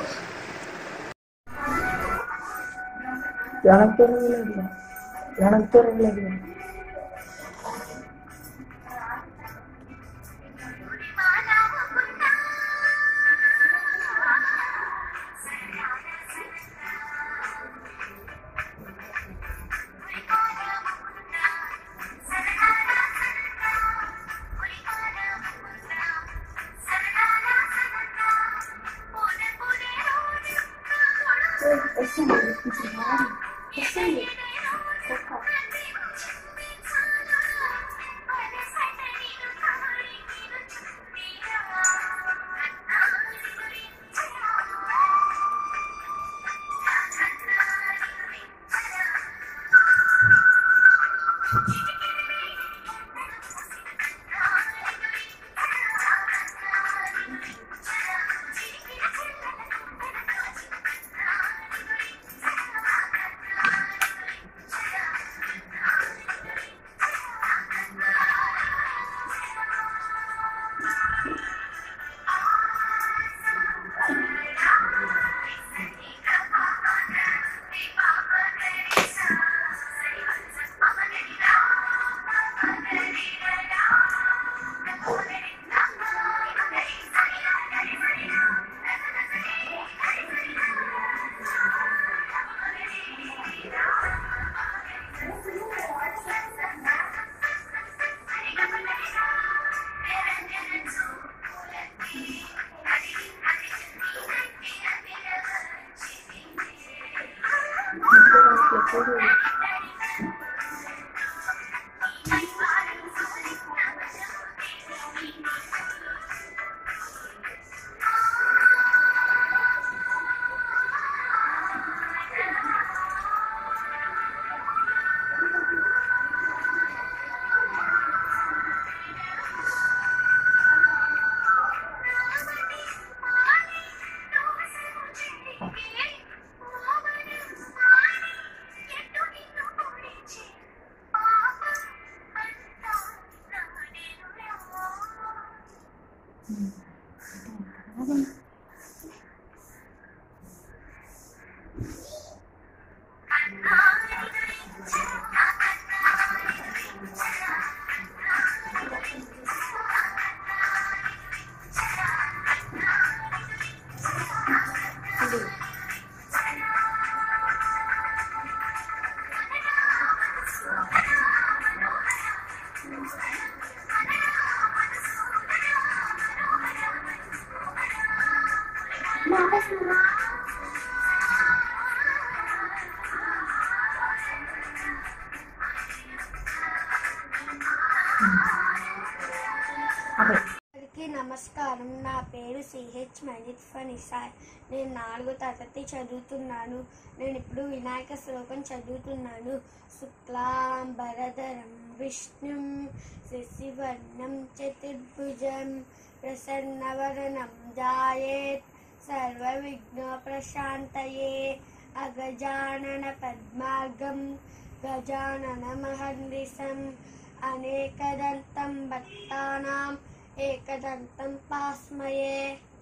అందరికీ నమస్కారం. నా పేరు సిహెచ్ మజిద్ ఫనిసాయ్. నేను నాలుగో తరగతి చదువుతున్నాను. నేను ఇప్పుడు వినాయక శ్లోకం చదువుతున్నాను. శుక్లాం భరధరం విష్ణుం శశివర్ణం చతుర్భుజం ప్రసన్నవదనం ధ్యాయేత్ సర్వ విఘ్న ప్రశాంతయే అగజానన పద్మార్గం Gajanana మహర్నిశం అనేకదంతం భక్తానాం ఏకదంతం పాస్మయే.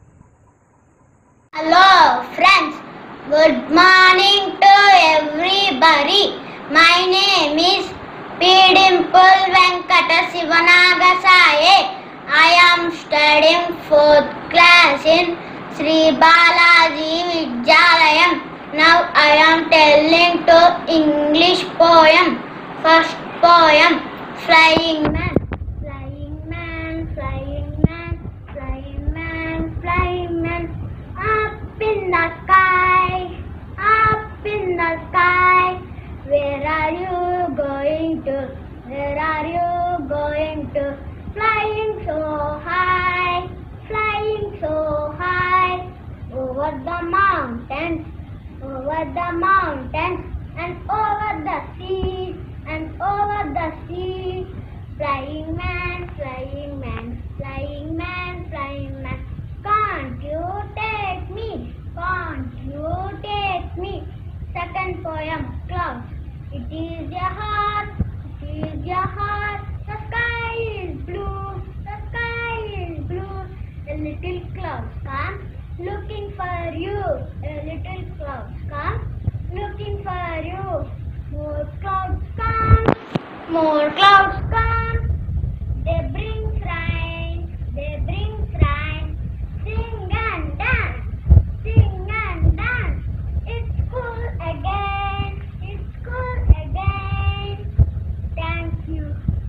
Hello friends, good morning to everybody. My name is P. Dimple Venkata Sivanagasaye. I am studying fourth class in Sri Balaji Vidyalayam. Now I am telling to English poem. First poem, Flying Man. Flying man, flying man, flying man, flying man. Up in the sky, up in the sky. Where are you going to? Where are you going to? Flying so high, flying so high. Over the mountains, over the mountains, and over the sea, and over the sea. Flying man, flying man, flying man, flying man. Can't you take me? Can't you take me? Second poem, Clouds. It is your heart, it is your heart. The sky is blue, the sky is blue. A little clouds come looking for you. A little clouds come looking for you. More clouds come, more clouds come. They bring rain, they bring rain. Sing and dance, sing and dance. It's cool again, it's cool again. Thank you.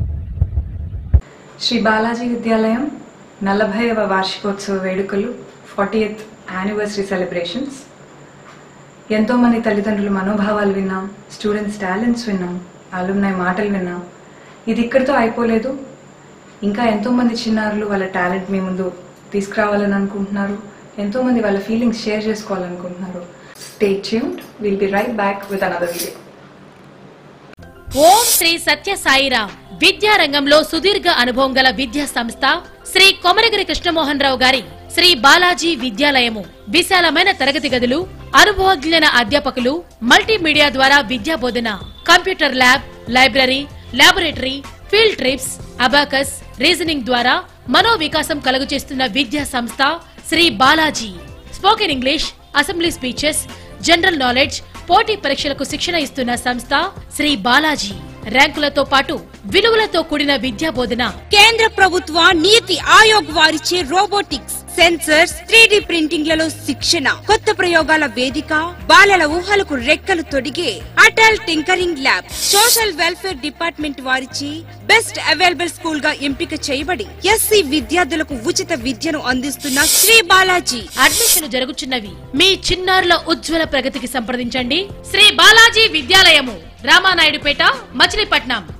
Shri Balaji విద్యాలయం నలభైవ వార్షికోత్సవ వేడుకలు fortieth anniversary celebrations. ఎంతోమంది తల్లిదండ్రుల మనోభావాలు విన్నాం, students talents విన్నాం, అలుమ్నాయ్ మాటలు విన్నాం. ఇది ఇక్కడితో అయిపోలేదు. ఇంకా ఎంతోమంది చిన్నారులు వాళ్ళ టాలెంట్ మీ ముందు తీసుకురావాలని అనుకుంటున్నారు. ఎంతోమంది వాళ్ళ ఫీలింగ్స్ షేర్ చేసుకోవాలనుకుంటున్నారు. Stay tuned, will be right back with another video. ఓం శ్రీ సత్య సాయిరాం. విద్యారంగంలో సుదీర్ఘ అనుభవం గల విద్యా సంస్థ శ్రీ కొమరగిరి కృష్ణమోహన్ రావు గారి శ్రీ బాలాజీ విద్యాలయము. విశాలమైన తరగతి గదులు, అనుభవజ్ఞులైన అధ్యాపకులు, మల్టీమీడియా ద్వారా విద్యా బోధన, computer lab, library, laboratory, field trips, abacus, reasoning ద్వారా మనో వికాసం కలుగు చేస్తున్న విద్యా సంస్థ Sri Balaji. Spoken English, assembly speeches, general knowledge, పోటీ పరీక్షలకు శిక్షణ ఇస్తున్న సంస్థ శ్రీ బాలాజీ. ర్యాంకులతో పాటు విలువలతో కూడిన విద్యా బోధన. కేంద్ర ప్రభుత్వ నీతి ఆయోగ్ వారిచే రోబోటిక్స్ సెన్సర్స్, త్రీ డి ప్రింటింగ్లలో శిక్షణ, కొత్త ప్రయోగాల వేదిక, బాలల ఊహలకు రెక్కలు తొడిగే Atal tinkering lab, social welfare department వారిచి బెస్ట్ అవైలబుల్ స్కూల్ గా ఎంపిక చేయబడి ఎస్సీ విద్యార్థులకు ఉచిత విద్యను అందిస్తున్న శ్రీ బాలాజీ. అడ్మిషన్ జరుగుతున్నవి. మీ చిన్నారుల ఉజ్వల ప్రగతికి సంప్రదించండి శ్రీ బాలాజీ విద్యాలయము, రామానాయుడుపేట, మచిలీపట్నం.